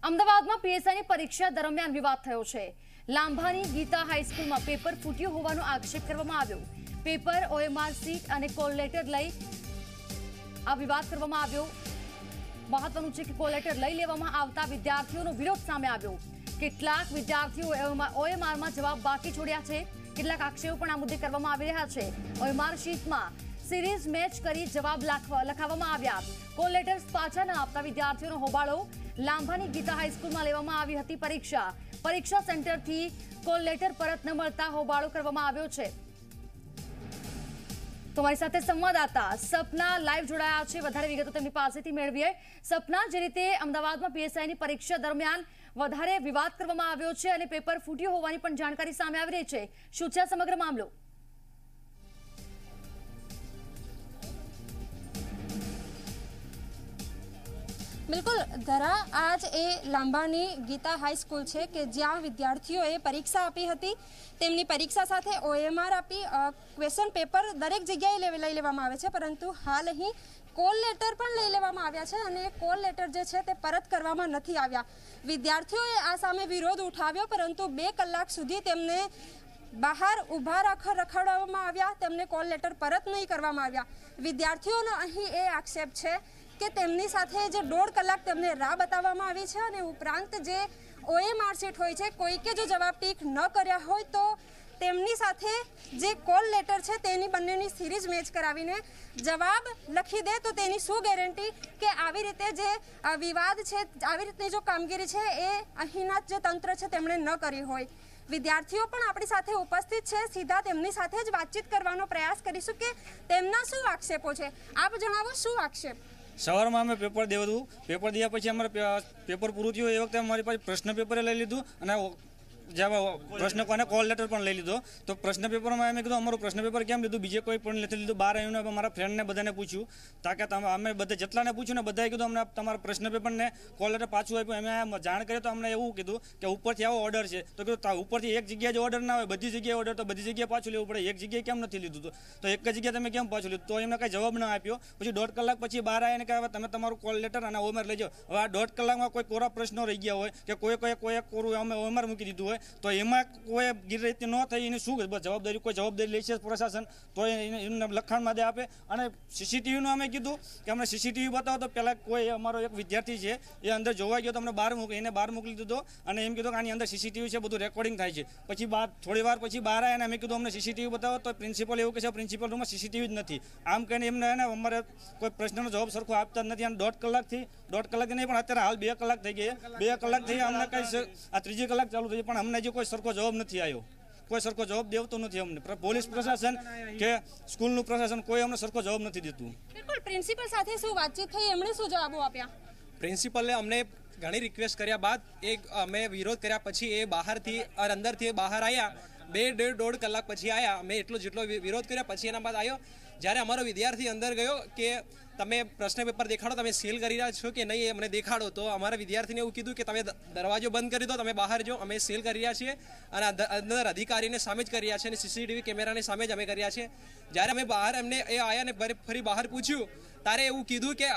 અમદાવાદમાં પીએસઆઈની પરીક્ષા દરમિયાન વિવાદ થયો છે। લાંભાની ગીતા હાઈસ્કૂલમાં પેપર ફૂટ્યું હોવાનો આક્ષેપ કરવામાં આવ્યો। પેપર ઓએમઆર સીટ અને કોલ લેટર લઈ આ વિવાદ કરવામાં આવ્યો। મહત્વનું છે કે કોલ લેટર લઈ લેવામાં આવતા વિદ્યાર્થીઓનો વિરોધ સામે આવ્યો। કેટલાક વિદ્યાર્થીઓ ઓએમઆરમાં જવાબ બાકી છોડ્યા છે। કેટલાક આક્ષેપો પણ આ મુદ્દે કરવામાં આવી રહ્યા છે। ઓએમઆર શીટમાં સિરીઝ મેચ કરી જવાબ લખાવવામાં આવ્યા। કોલ લેટર્સ પાછા ન આપતા વિદ્યાર્થીઓનો હોબાળો। લાંભાની ગીતા હાઈસ્કૂલમાં લેવામાં આવી હતી પરીક્ષા સેન્ટરથી કોલ લેટર પરત ન મળતા હોબાળો કરવામાં આવ્યો છે। તમારી સાથે સંવાદદાતા સપના લાઈવ જોડાયા છે। વધારે વિગતો તેમની પાસેથી મેળવીએ। સપના, જે રીતે અમદાવાદમાં પીએસઆઈની પરીક્ષા દરમિયાન વધારે વિવાદ કરવામાં આવ્યો છે અને પેપર ફૂટ્યું હોવાની પણ જાણકારી સામે આવી રહી છે, શું છે સમગ્ર મામલો? बिल्कुल धरा आज ए लांबानी गीता हाई स्कूल है कि ज्यां विद्यार्थीओए परीक्षा आपी हती। तेमनी परीक्षा साथे ओएमआर आपी क्वेश्चन पेपर दरेक जग्याए लई लेवामां आवे छे, परंतु हाल अहीं कोल लेटर पण लई लेवामां आव्या छे अने कोल लेटर जे छे ते परत करवामां नथी आव्या। विद्यार्थीओए आ सामे विरोध उठाव्यो, परंतु 2 कलाक सुधी तेमने बहार उभा रखाडवामां आव्या। तेमने कोल लेटर परत नहीं करवामां आव्या। विद्यार्थीओनो अहीं ए आक्षेप छे કે તેમની સાથે જે 1.5 કલાક તેમને રાહ બતાવવામાં આવી છે અને ઉપરાંત જે ઓએમઆર શીટ હોય છે, કોઈકે જો જવાબ ટીક ન કર્યા હોય તો તેમની સાથે જે કોલ લેટર છે તેની બંનેની સિરીઝ મેચ કરાવીને જવાબ લખી દે તો તેની શું ગેરંટી કે આવી રીતે જે વિવાદ છે, આવી રીતની જો કામગીરી છે એ અહીંના જે તંત્ર છે તેમણે ન કરી હોય। વિદ્યાર્થીઓ પણ આપણી સાથે ઉપસ્થિત છે, સીધા તેમની સાથે જ વાતચીત કરવાનો પ્રયાસ કરીશું કે તેમના શું આક્ષેપો છે। આપ જણાવો, શું આક્ષેપ? सवार में अमे पेपर देवू। पेपर दिया पछी अमारे पेपर पूरुं थयुं। ए वखते अमारी पासे प्रश्न पेपर लई लीधुं अने जब प्रश्न को कॉल लेटर पण लई लीधो। तो प्रश्न पेपर में अमे कीधुं अमारुं प्रश्न पेपर केम लीधुं, बीजे कोई पण नथी लीधुं। बहार आवीने मारा फ्रेंड ने बधाने पूछ्युं, ताके अमे बधा जेटलाने पूछ्युं ने बधाए कीधुं अमने तमारा प्रश्न पेपर ने कॉल लेटर पाछुं आप्युं। अमे जाण करीए तो अमने एवुं कीधुं के उपरथी आवो ऑर्डर छे, तो कीधुं उपरथी एक जग्याए जो ऑर्डर ना होय बधी जग्याए ऑर्डर, तो बधी जग्याए पाछुं लेवुं पड़े। एक जग्याए केम नथी लीधुं, तो एक जग्याए तमे केम पाछुं लीधुं? तो एमणे कांई जवाब न आप्यो। पछी 1.5 कलाक पछी बहार आवीने कहे तमे तमारुं कॉल लेटर अने ओएमआर लई जाओ। हवे आ 1.5 कलाकमां कोई कोरा प्रश्नो रही गया होय के कोई कोरुं अमे ओएमआर मूकी दीधुं होय तो एमां कोई गिररीति न थई एनी शुं जवाबदारी, कोई जवाबदारी લે છે પ્રશાસન? તો એને લખાણમાં દે આપે। અને સીસીટીવીનું અમે કીધું કે અમને સીસીટીવી બતાવો, તો પહેલાં કોઈ અમારો એક વિદ્યાર્થી છે એ અંદર જોવા ગયો તો અમને બહાર મોકલી દીધો અને એમ કીધું કે આની અંદર સીસીટીવી છે, બધું રેકોર્ડિંગ થાય છે। પછી થોડી વાર પછી બહાર આવ્યા અને અમે કીધું અમને સીસીટીવી બતાવો, તો પ્રિન્સિપલ એવું કહે છે પ્રિન્સિપલ રૂમમાં સીસીટીવી જ નથી। આમ કહીને એમને અમારે કોઈ પ્રશ્નનો જવાબ સરખો આપતા જ નથી। અને 1.5 કલાક નહીં પણ અત્યારે હાલ 2 કલાક થઈ ગઈ। 2 કલાક થઈ અમને કઈ આ ત્રીજી કલાક ચાલુ થઈ પણ અમને હજી કોઈ સરખો જવાબ નથી આવ્યો। કોઈ સરખો જવાબ દેવતો નથી અમને। પોલીસ પ્રશાસન કે સ્કૂલનું પ્રશાસન કોઈ અમને સરખો જવાબ નથી દેતું। બિલકુલ, પ્રિન્સિપલ સાથે શું વાતચીત થઈ, એમણે શું જવાબો આપ્યા? પ્રિન્સિપલે અમને ઘણી રિક્વેસ્ટ કર્યા બાદ અમે વિરોધ કર્યા પછી એ બહારથી અને અંદરથી બહાર આવ્યા। 2.5 કલાક પછી આવ્યા। અમે જેટલો વિરોધ કર્યા પછી એના બાદ આવ્યો। જ્યારે અમારો વિદ્યાર્થી અંદર ગયો કે તમે પ્રશ્ન પેપર દેખાડો, તમે સીલ કરી રહ્યા છો કે નહીં, અમને દેખાડો। તો અમારા વિદ્યાર્થીને એવું કીધું કે તમે દરવાજો બંધ કરી દો, તમે બહાર જાઓ, અમે સીલ કરી રહ્યા છીએ અને અંદર અધિકારીને સામે જ કરી રહ્યા છીએ અને સીસીટીવી કેમેરાની સામે જ અમે કર્યા છે। જ્યારે અમે બહાર એમને એ આવ્યા ને ફરી બહાર પૂછ્યું ત્યારે એવું કીધું કે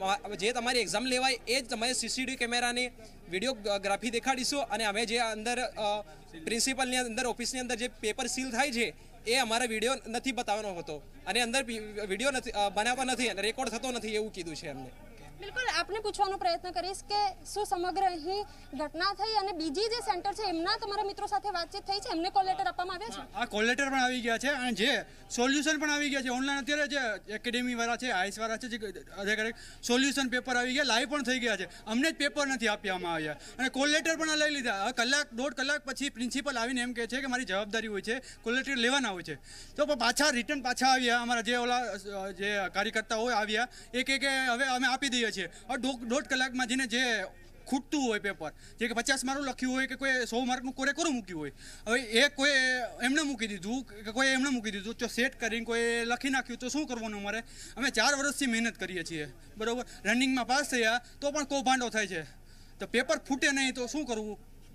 જે તમારી એક્ઝામ લેવાય એ જ તમે સીસીટીવી કેમેરાની વિડીયોગ્રાફી દેખાડીશું અને અમે જે અંદર પ્રિન્સિપલની અંદર ઓફિસની અંદર જે પેપર સીલ થાય છે એ અમારે વિડીયો નથી બતાવવાનો હતો અને અંદર વિડીયો નથી બનાવવા નથી અને રેકોર્ડ થતો નથી એવું કીધું છે એમને। બિલકુલ, આપને પૂછવાનો પ્રયત્ન કરીશ કે શું સમગ્ર અહીં ઘટના થઈ અને બીજી જે સેન્ટર છે એમના તમારા મિત્રો સાથે વાતચીત થઈ છે, એમને કોલ લેટર આપવામાં આવ્યા છે? આ કોલ લેટર પણ આવી ગયા છે અને જે સોલ્યુશન પણ આવી ગયા છે ઓનલાઈન। અત્યારે જે એકેડેમી વાળા છે, આઈસ વાળા છે, જે સોલ્યુશન પેપર આવી ગયા, લાઈવ પણ થઈ ગયા છે। અમને જ પેપર નથી આપવામાં આવ્યા અને કોલ લેટર પણ લઈ લીધા। 1.5 કલાક પછી પ્રિન્સિપલ આવીને એમ કહે છે કે મારી જવાબદારી હોય છે, કોલ લેટર લેવાના હોય છે। તો પાછા રિટર્ન આવ્યા અમારા જે ઓલા જે કાર્યકર્તા હોય આવ્યા, એ કે હવે અમે આપી દઈએ છીએ। 1.5 કલાકમાં જેને જે ખૂટતું હોય પેપર, જે કે 50 માર્કનું લખ્યું હોય કે કોઈ 100 માર્કનું કોરેકોરું મૂક્યું હોય, હવે એ કોઈ એમને મૂકી દીધું કે કોઈ એમને મૂકી દીધું, તો સેટ કરીને કોઈ લખી નાખ્યું તો શું કરવાનું અમારે? અમે 4 વર્ષથી મહેનત કરીએ છીએ, બરાબર, રનિંગમાં પાસ થયા તો પણ કૌભાંડો થાય છે, તો પેપર ફૂટે નહીં તો શું કરવું?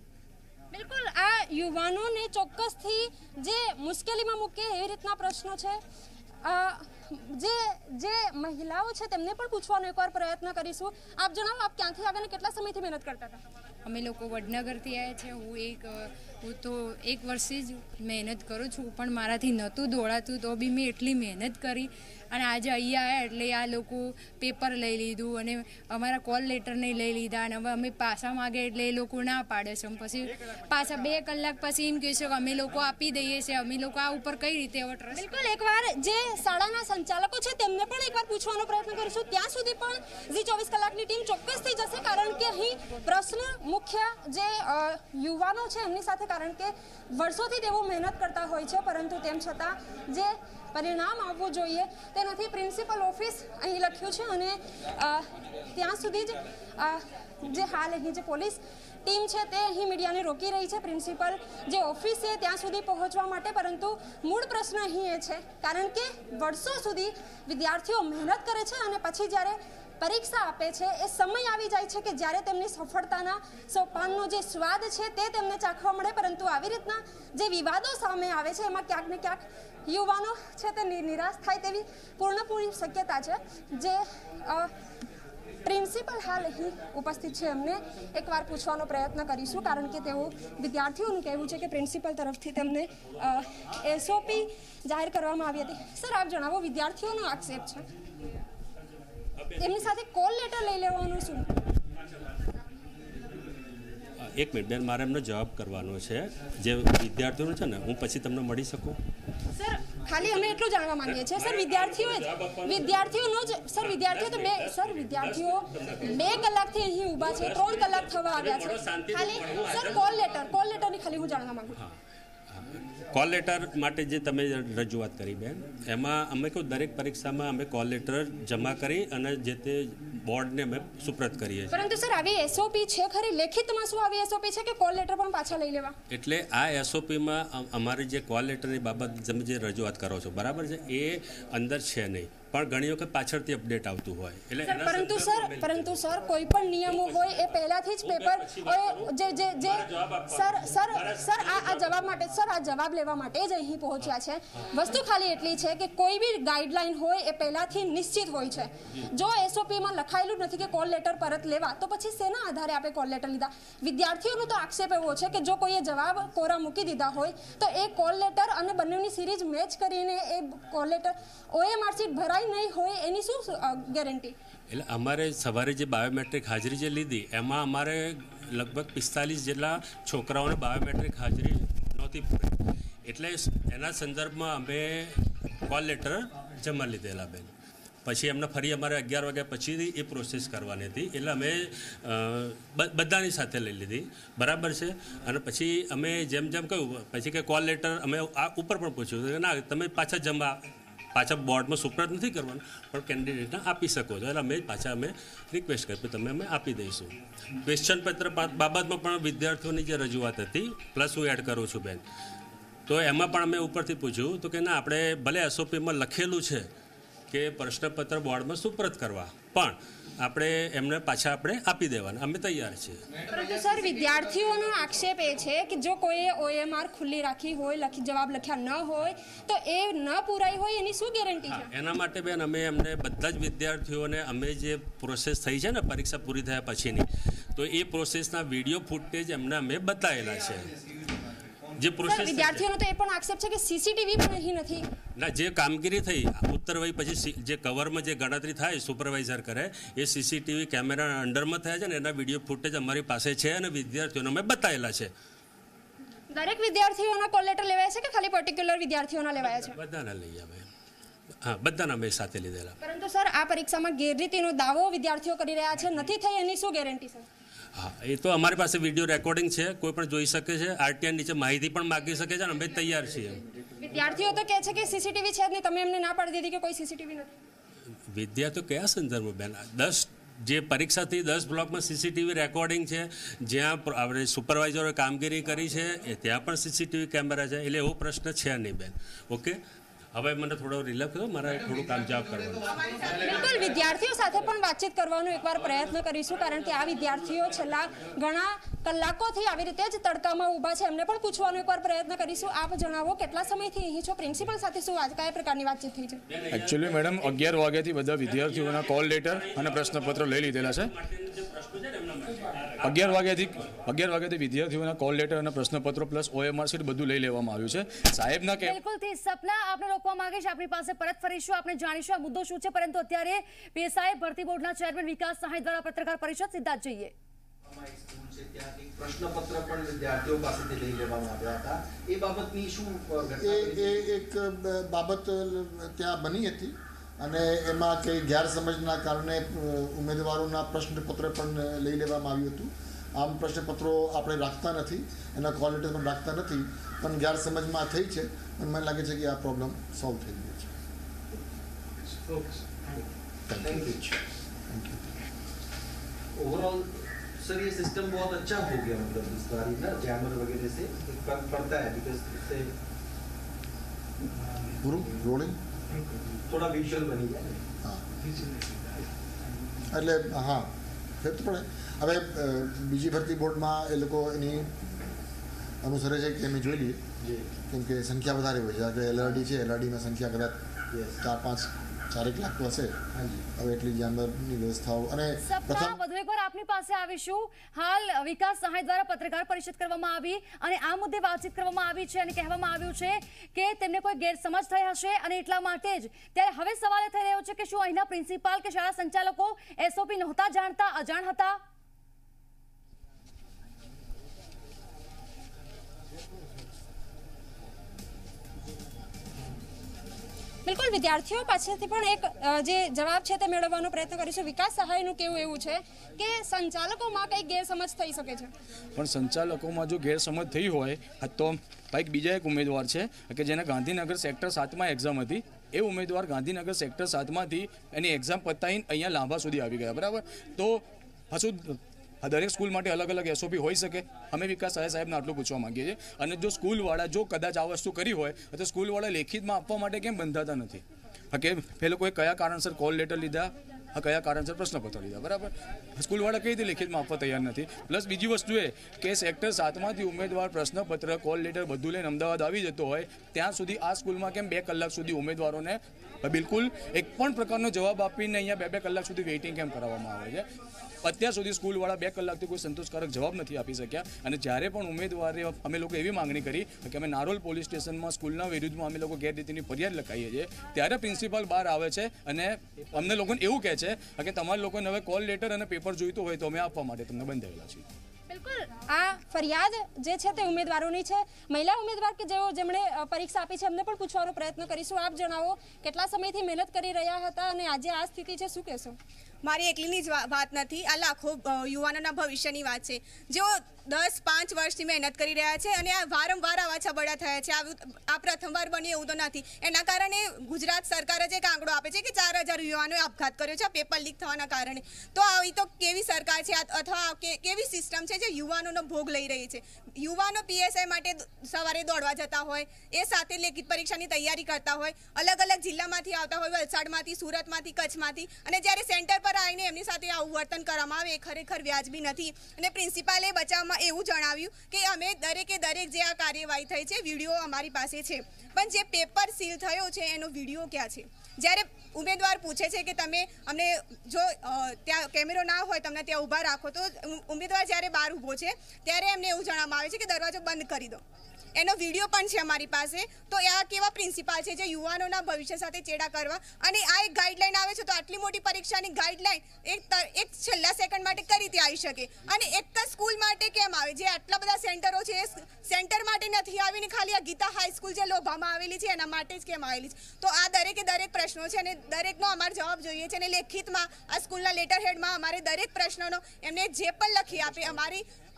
બિલકુલ, આ યુવાનોને ચોક્કસથી જે મુશ્કેલીમાં મૂકે એવી રીતના પ્રશ્નો છે। જે જે મહિલાઓ છે તેમને પણ પૂછવાનો એકવાર પ્રયત્ન કરીશું. આપ જણાવો, આપ ક્યાંથી આવ્યા અને કેટલા સમયથી મહેનત કરતા હતા? અમે લોકો વડનગરથી આવ્યા છે. હું તો 1 વર્ષથી જ મહેનત કરું છું, પણ મારાથી નહોતું દોડાતું તો બી મેં એટલી મહેનત કરી અને આજે અહીંયા આવ્યા એટલે આ લોકો પેપર લઈ લીધું અને અમારા કોલ લેટર નહીં લઈ લીધા અને હવે અમે પાછા માગે એટલે એ લોકો ના પાડે છે. પછી પાછા 2 કલાક પછી એમ કહે છે કે અમે લોકો આપી દઈએ છીએ. અમે લોકો આ ઉપર કઈ રીતે હવે ટ્રસ્ટ? બિલકુલ, એકવાર જે શાળાના સંચાલકો છે તેમને પણ એકવાર પૂછવાનો પ્રયત્ન કરીશું. ત્યાં સુધી પણ ઝી 24 કલાકની ટીમ ચોક્કસથી જશે, કારણ કે અહીં પ્રશ્ન મુખ્ય જે યુવાનો છે એમની સાથે, કારણ કે વર્ષોથી તેઓ મહેનત કરતા હોય છે, પરંતુ તેમ છતાં જે પરિણામ આવવું જોઈએ તે નથી. પ્રિન્સિપલ ઓફિસ અહીં લખ્યું છે અને ત્યાં સુધી જ જે હાલ અહીં જે પોલીસ ટીમ છે તે અહીં મીડિયાને રોકી રહી છે પ્રિન્સિપલ જે ઓફિસ છે ત્યાં સુધી પહોંચવા માટે. પરંતુ મૂળ પ્રશ્ન અહીં એ છે, કારણ કે વર્ષો સુધી વિદ્યાર્થીઓ મહેનત કરે છે અને પછી જ્યારે પરીક્ષા આપે છે એ સમય આવી જાય છે કે જ્યારે તેમની સફળતાના સોપાનનો જે સ્વાદ છે તે તેમને ચાખવા મળે. પરંતુ આવી રીતના જે વિવાદો સામે આવે છે એમાં ક્યાંક ને ક્યાંક યુવાનો છે તે નિરાશ થાય તેવી પૂર્ણપૂરી શક્યતા છે. જે પ્રિન્સિપલ હાલ અહીં ઉપસ્થિત છે એમને એકવાર પૂછવાનો પ્રયત્ન કરીશું, કારણ કે તેઓ વિદ્યાર્થીઓનું કહેવું છે કે પ્રિન્સિપલ તરફથી તેમને એસઓપી જાહેર કરવામાં આવી હતી. સર, આપ જણાવો, વિદ્યાર્થીઓનો આક્ષેપ છે એમની સાથે કોલ લેટર લઈ લેવાનું શું? એક મિનિટ બેન, મારે એમનો જવાબ કરવાનો છે. જે વિદ્યાર્થીઓનો છે ને, હું પછી તમને મળી શકું? સર, ખાલી અમે એટલું જાણવા માંગીએ છીએ સર, વિદ્યાર્થીઓ તો 2 કલાકથી અહીં ઊભા છે, 3 કલાક થવા આવ્યા છે. ખાલી સર કોલ લેટરની ખાલી હું જાણવા માંગુ છું. કોલ લેટર માટે જે તમે રજૂઆત કરી બેન, એમાં અમે કહું દરેક પરીક્ષામાં અમે કોલ લેટર જમા કરી અને જે તે બોર્ડને અમે સુપ્રત કરીએ છીએ. પરંતુ સર, આવી એસઓપી છે ખરી? લેખિતમાં શું આવી એસઓપી છે કે કોલ લેટર પણ પાછા લઈ લેવા? એટલે આ એસઓપીમાં અમારી જે કોલ લેટરની બાબત તમે જે રજૂઆત કરો છો બરાબર છે, એ અંદર છે નહીં, પણ ઘણી વખત પાછળથી અપડેટ આવતું હોય. એટલે પરંતુ સર કોઈ પણ નિયમો હોય એ પહેલાથી જ પેપર આ જવાબ લેવા માટે જ અહીં પહોંચ્યા છે. વસ્તુ ખાલી એટલી છે કે કોઈ બી ગાઈડલાઈન હોય એ પહેલાથી નિશ્ચિત હોય છે. જો એસઓપીમાં લખાયેલું નથી કે કોલ લેટર પરત લેવા, તો પછી શેના આધારે આપણે કોલ લેટર લીધા? વિદ્યાર્થીઓનો તો આક્ષેપ એવો છે કે જો કોઈએ જવાબ કોરા મૂકી દીધા હોય તો એ કોલ લેટર અને બંનેની સિરીઝ મેચ કરીને એ કોલ લેટર OMR શીટ ભરાય નહીં હોય એની શું ગેરંટી? એટલે અમારે સવારે જે બાયોમેટ્રિક હાજરી જે લીધી એમાં અમારે લગભગ 45 જેટલા છોકરાઓને બાયોમેટ્રિક હાજરી નહોતી પૂરી, એટલે એના સંદર્ભમાં અમે કોલ લેટર જમા લીધેલા બેન. પછી એમને ફરી અમારે 11 વાગ્યા પછી એ પ્રોસેસ કરવાની હતી, એટલે અમે બધાની સાથે લઈ લીધી બરાબર છે. અને પછી અમે જેમ કહ્યું પછી કે કોલ લેટર અમે આ ઉપર પણ પૂછ્યું કે ના તમે પાછા બોર્ડમાં સુપ્રત નથી કરવાનું, પણ કેન્ડિડેટને આપી શકો છો. એટલે અમે રિક્વેસ્ટ કરી તમે અમે આપી દઈશું. ક્વેશ્ચન પત્ર બાબતમાં પણ વિદ્યાર્થીઓની જે રજૂઆત હતી પ્લસ હું એડ કરું છું બેન, તો એમાં પણ અમે ઉપરથી પૂછ્યું તો કે ના આપણે ભલે એસઓપીમાં લખેલું છે કે પ્રશ્નપત્ર બોર્ડમાં સુપ્રત કરવા, પણ આપણે એમને પાછા આપી દેવાના અમે તૈયાર છીએ. પરંતુ સર, વિદ્યાર્થીઓનો આક્ષેપ એ છે કે જો કોઈએ OMR ખુલ્લી રાખી હોય, જવાબ લખ્યા ન હોય તો એ ન પૂરાઈ હોય એની શું ગેરંટી છે? એના માટે બેન અમે એમને બધા જ વિદ્યાર્થીઓને અમે જે પ્રોસેસ થઈ છે ને પરીક્ષા પૂરી થયા પછીની, તો એ પ્રોસેસના વિડીયો ફૂટેજ એમને અમે બતાવેલા છે. જે પ્રોસેસ વિદ્યાર્થીઓનો તો એ પણ આક્ષેપ છે કે સીસીટીવી પણ અહીં નથી. ના, જે કામગીરી થઈ ઉત્તરવય પછી જે કવરમાં જે ગણતરી થાય સુપરવાઇઝર કરે એ સીસીટીવી કેમેરા અંડરમાં થયા છે ને એના વિડીયો ફૂટેજ અમારી પાસે છે અને વિદ્યાર્થીઓને અમે બતાવેલા છે. દરેક વિદ્યાર્થીઓના કોલ લેટર લેવાયા છે કે ખાલી પર્ટિક્યુલર વિદ્યાર્થીઓના લેવાયા છે? બધાના લઈ આવે. હા, બધાના અમે સાથે લીધેલા. પરંતુ સર, આ પરીક્ષામાં ગેરરીતિનો દાવો વિદ્યાર્થીઓ કરી રહ્યા છે, નથી થઈ એની શું ગેરંટી સર? હા, એ તો અમારી પાસે વિડીયો રેકોર્ડિંગ છે, કોઈ પણ જોઈ શકે છે, RTI નીચે માહિતી પણ માગી શકે છે અને અમે તૈયાર છીએ. વિદ્યાર્થીઓ તો કહે છે કે સીસીટીવી છે જ નહીં, તમે એમને ના પાડી દીધી કે કોઈ સીસીટીવી નથી. વિદ્યાર્થીઓ કયા સંદર્ભમાં બેન? 10 જે પરીક્ષાથી 10 બ્લોકમાં સીસીટીવી રેકોર્ડિંગ છે, જ્યાં આપણે સુપરવાઇઝરોએ કામગીરી કરી છે એ ત્યાં પણ સીસીટીવી કેમેરા છે, એટલે એવો પ્રશ્ન છે નહીં બેન. ઓકે, હવે મને થોડો રિલેક્સ થયો, મારે થોડું કામ જાપ કરવાનું છે. બિલકુલ વિદ્યાર્થીઓ સાથે પણ વાતચીત કરવાનો એકવાર પ્રયત્ન કરીશું, કારણ કે આ વિદ્યાર્થીઓ છેલ્લા ઘણા કલાકોથી આવી રીતે જ તડકામાં ઊભા છે. એમને પણ પૂછવાનો એકવાર પ્રયત્ન કરીશું. આપ જણાવો, કેટલા સમયથી અહીં છો? પ્રિન્સિપલ સાથે શું કયા પ્રકારની વાતચીત થઈ છે? એકચ્યુઅલી મેડમ 11 વાગ્યાથી બધા વિદ્યાર્થીઓના કોલ લેટર અને પ્રશ્નપત્ર લઈ લીધેલા છે. 11 વાગ્યાથી વિદ્યાર્થીઓના કોલ લેટર અને પ્રશ્નપત્રો પ્લસ OMR શીટ બધું લઈ લેવામાં આવ્યું છે. સાહેબના કે બિલકુલથી સપના આપને રોકવા માંગે છે. આપણી પાસે પરત ફરીશું, આપણે જાણીશું આ મુદ્દો શું છે, પરંતુ અત્યારે PSI ભરતી બોર્ડના ચેરમેન વિકાસ સહાય દ્વારા પત્રકાર પરિષદ સીધા જ જઈએ. પ્રશ્નપત્ર પણ વિદ્યાર્થીઓ પાસેથી લઈ લેવામાં આવ્યા હતા. એ બાબતની શું એક બાબત ત્યાં બની હતી અને એમાં કંઈ ગેરસમજના કારણે ઉમેદવારોના પ્રશ્નપત્ર પણ લઈ લેવામાં આવ્યું હતું. આમ પ્રશ્નપત્રો આપણે રાખતા નથી, એના કોલ લેટર પણ રાખતા નથી, પણ ગેરસમજમાં થઈ છે અને મને લાગે છે કે આ પ્રોબ્લેમ સોલ્વ થઈ ગયો છે. Thank you. ओवरऑल सर ये सिस्टम बहुत अच्छा हो गया, मतलब इस बार ना जैमर वगैरह से फर्क पड़ता है बिकॉज इससे પૂરું રોલિંગ थोड़ा विजुअल बनी जाए. હા એટલે હા ફેર તો પડે. હવે બીજી ભરતી બોર્ડમાં એ લોકો એની અનુસરે છે કે અમે જોઈ લઈએ, કેમ કે સંખ્યા વધારે હોય છે. આગળ LRD છે, LRDમાં સંખ્યા કદાચ 4-5 લાખ તો હશે. હવે એટલી જાનવરની વ્યવસ્થાઓ અને સપના વધુ એકવાર આપની પાસે આવીશું. હાલ વિકાસ સહાય દ્વારા પત્રકાર પરિષદ કરવામાં આવી અને આ મુદ્દે વાતચીત કરવામાં આવી છે અને કહેવામાં આવ્યું છે કે તેમને કોઈ ગેરસમજ થઈ હશે અને એટલા માટે જ. ત્યારે હવે સવાલ થઈ રહ્યો છે કે શું અહીંના પ્રિન્સિપાલ કે શાળા સંચાલકો SOP નહોતા જાણતા, અજાણ હતા? બિલકુલ વિદ્યાર્થીઓ પાસેથી પણ એક જે જવાબ છે તે મેળવવાનો પ્રયત્ન કરીશું. વિકાસ સહાયનું કેવું એવું છે કે સંચાલકોમાં કંઈક ગેરસમજ થઈ શકે છે, પણ સંચાલકોમાં જો ગેરસમજ થઈ હોય તો એક બીજા એક ઉમેદવાર છે કે જેને ગાંધીનગર સેક્ટર 7માં એક્ઝામ હતી. એ ઉમેદવાર ગાંધીનગર સેક્ટર 7માંથી એની એક્ઝામ પતાવીને અહીંયા લાંબા સુધી આવી ગયા, બરાબર. તો પાછું દરેક સ્કૂલ માટે અલગ અલગ SOP હોઈ શકે. અમે વિકાસ સહાય સાહેબને આટલું પૂછવા માંગીએ છીએ. અને જો સ્કૂલવાળા જો કદાચ આ વસ્તુ કરી હોય તો સ્કૂલવાળા લેખિતમાં આપવા માટે કેમ બંધાતા નથી? કે એ લોકોએ કયા કારણસર કોલ લેટર લીધા, કયા કારણસર પ્રશ્નપત્ર લીધા, બરાબર. સ્કૂલવાળા કઈ રીતે લેખિતમાં આપવા તૈયાર નથી. પ્લસ બીજી વસ્તુ એ કે સેક્ટર 7માંથી ઉમેદવાર પ્રશ્નપત્ર કોલ લેટર બધું લઈને અમદાવાદ આવી જતો હોય, ત્યાં સુધી આ સ્કૂલમાં કેમ 2 કલાક સુધી ઉમેદવારોને બિલકુલ એક પણ પ્રકારનો જવાબ આપીને અહીંયા 2 કલાક સુધી વેઇટિંગ કેમ કરાવવામાં આવે છે? અત્યાર સુધી સ્કૂલવાળા 2 કલાકથી કોઈ સંતોષકારક જવાબ નથી આપી શક્યા. અને જ્યારે પણ ઉમેદવારે અમે લોકો એવી માંગણી કરી કે અમે નારોલ પોલીસ સ્ટેશનમાં સ્કૂલના વિરુદ્ધમાં અમે લોકો ગેરરીતિની ફરિયાદ લખાઈએ છીએ, ત્યારે પ્રિન્સિપાલ બહાર આવે છે અને અમને લોકોને એવું કહે છે કે તમારા લોકોને હવે કોલ લેટર અને પેપર જોઈતું હોય તો અમે આપવા માટે તમને બંધાયેલા છીએ. બિલકુલ આ ફરિયાદ જે છે તે ઉમેદવારોની છે. મહિલા ઉમેદવાર કે જેમણે પરીક્ષા આપી છે એમને પણ પૂછવાનો પ્રયત્ન કરીશું. આપ જણાવો, કેટલા સમયથી મહેનત કરી રહ્યા હતા અને આજે આ સ્થિતિ છે, શું કહેશો? મારી એકલીની જ વાત નથી, આ લાખો યુવાનોના ભવિષ્યની વાત છે, જેઓ 10-5 વર્ષથી મહેનત કરી રહ્યા છે અને આ વારંવાર આવા છબડા થયા છે. આ પ્રથમવાર બન્યું એવું તો નથી. એના કારણે ગુજરાત સરકાર જ એક આંકડો આપે છે કે 4000 યુવાનોએ આપઘાત કર્યો છે આ પેપર લીક થવાના કારણે. તો આવી તો કેવી સરકાર છે અથવા કેવી સિસ્ટમ છે જે યુવાનોનો ભોગ લઈ રહી છે? યુવાનો PSI માટે સવારે દોડવા જતા હોય, એ સાથે લેખિત પરીક્ષાની તૈયારી કરતા હોય, અલગ અલગ જિલ્લામાંથી આવતા હોય, વલસાડમાંથી, સુરતમાંથી, કચ્છમાંથી, અને જ્યારે સેન્ટર પર આવીને એમની સાથે આવું વર્તન કરવામાં આવે એ ખરેખર વ્યાજબી નથી. અને પ્રિન્સિપાલે બચાવમાં એવું જણાવ્યું કે અમે દરેકે દરેક જે આ કાર્યવાહી થઈ છે વિડીયો અમારી પાસે છે, પણ જે પેપર સીલ થયો છે એનો વિડીયો ક્યાં છે? જ્યારે ઉમેદવાર પૂછે છે કે તમે અમને જો ત્યાં કેમેરો ના હોય તમને ત્યાં ઊભા રાખો, તો ઉમેદવાર જ્યારે બહાર ઊભો છે ત્યારે એમને એવું જણાવવામાં આવે છે કે દરવાજો બંધ કરી દો. એનો વિડીયો પણ છે અમારી પાસે. તો આ કેવા પ્રિન્સિપાલ છે જે યુવાનોના ભવિષ્ય સાથે ચેડા કરવા? અને આ એક ગાઈડલાઈન આવે છે તો આટલી મોટી પરીક્ષાની ગાઈડલાઈન એક છેલ્લા સેકન્ડ માટે કઈ રીતે આવી શકે? અને એક જ સ્કૂલ માટે કેમ આવે? જે આટલા બધા સેન્ટરો છે એ સેન્ટર માટે નથી આવીને ખાલી આ ગીતા હાઈસ્કૂલ જે લોભામાં આવેલી છે એના માટે જ કેમ આવેલી છે? તો આ દરેકે દરેક પ્રશ્નો છે અને દરેકનો અમારે જવાબ જોઈએ છે. અને લેખિતમાં આ સ્કૂલના લેટર હેડમાં અમારે દરેક પ્રશ્નોનો એમને જે પણ લખી આપે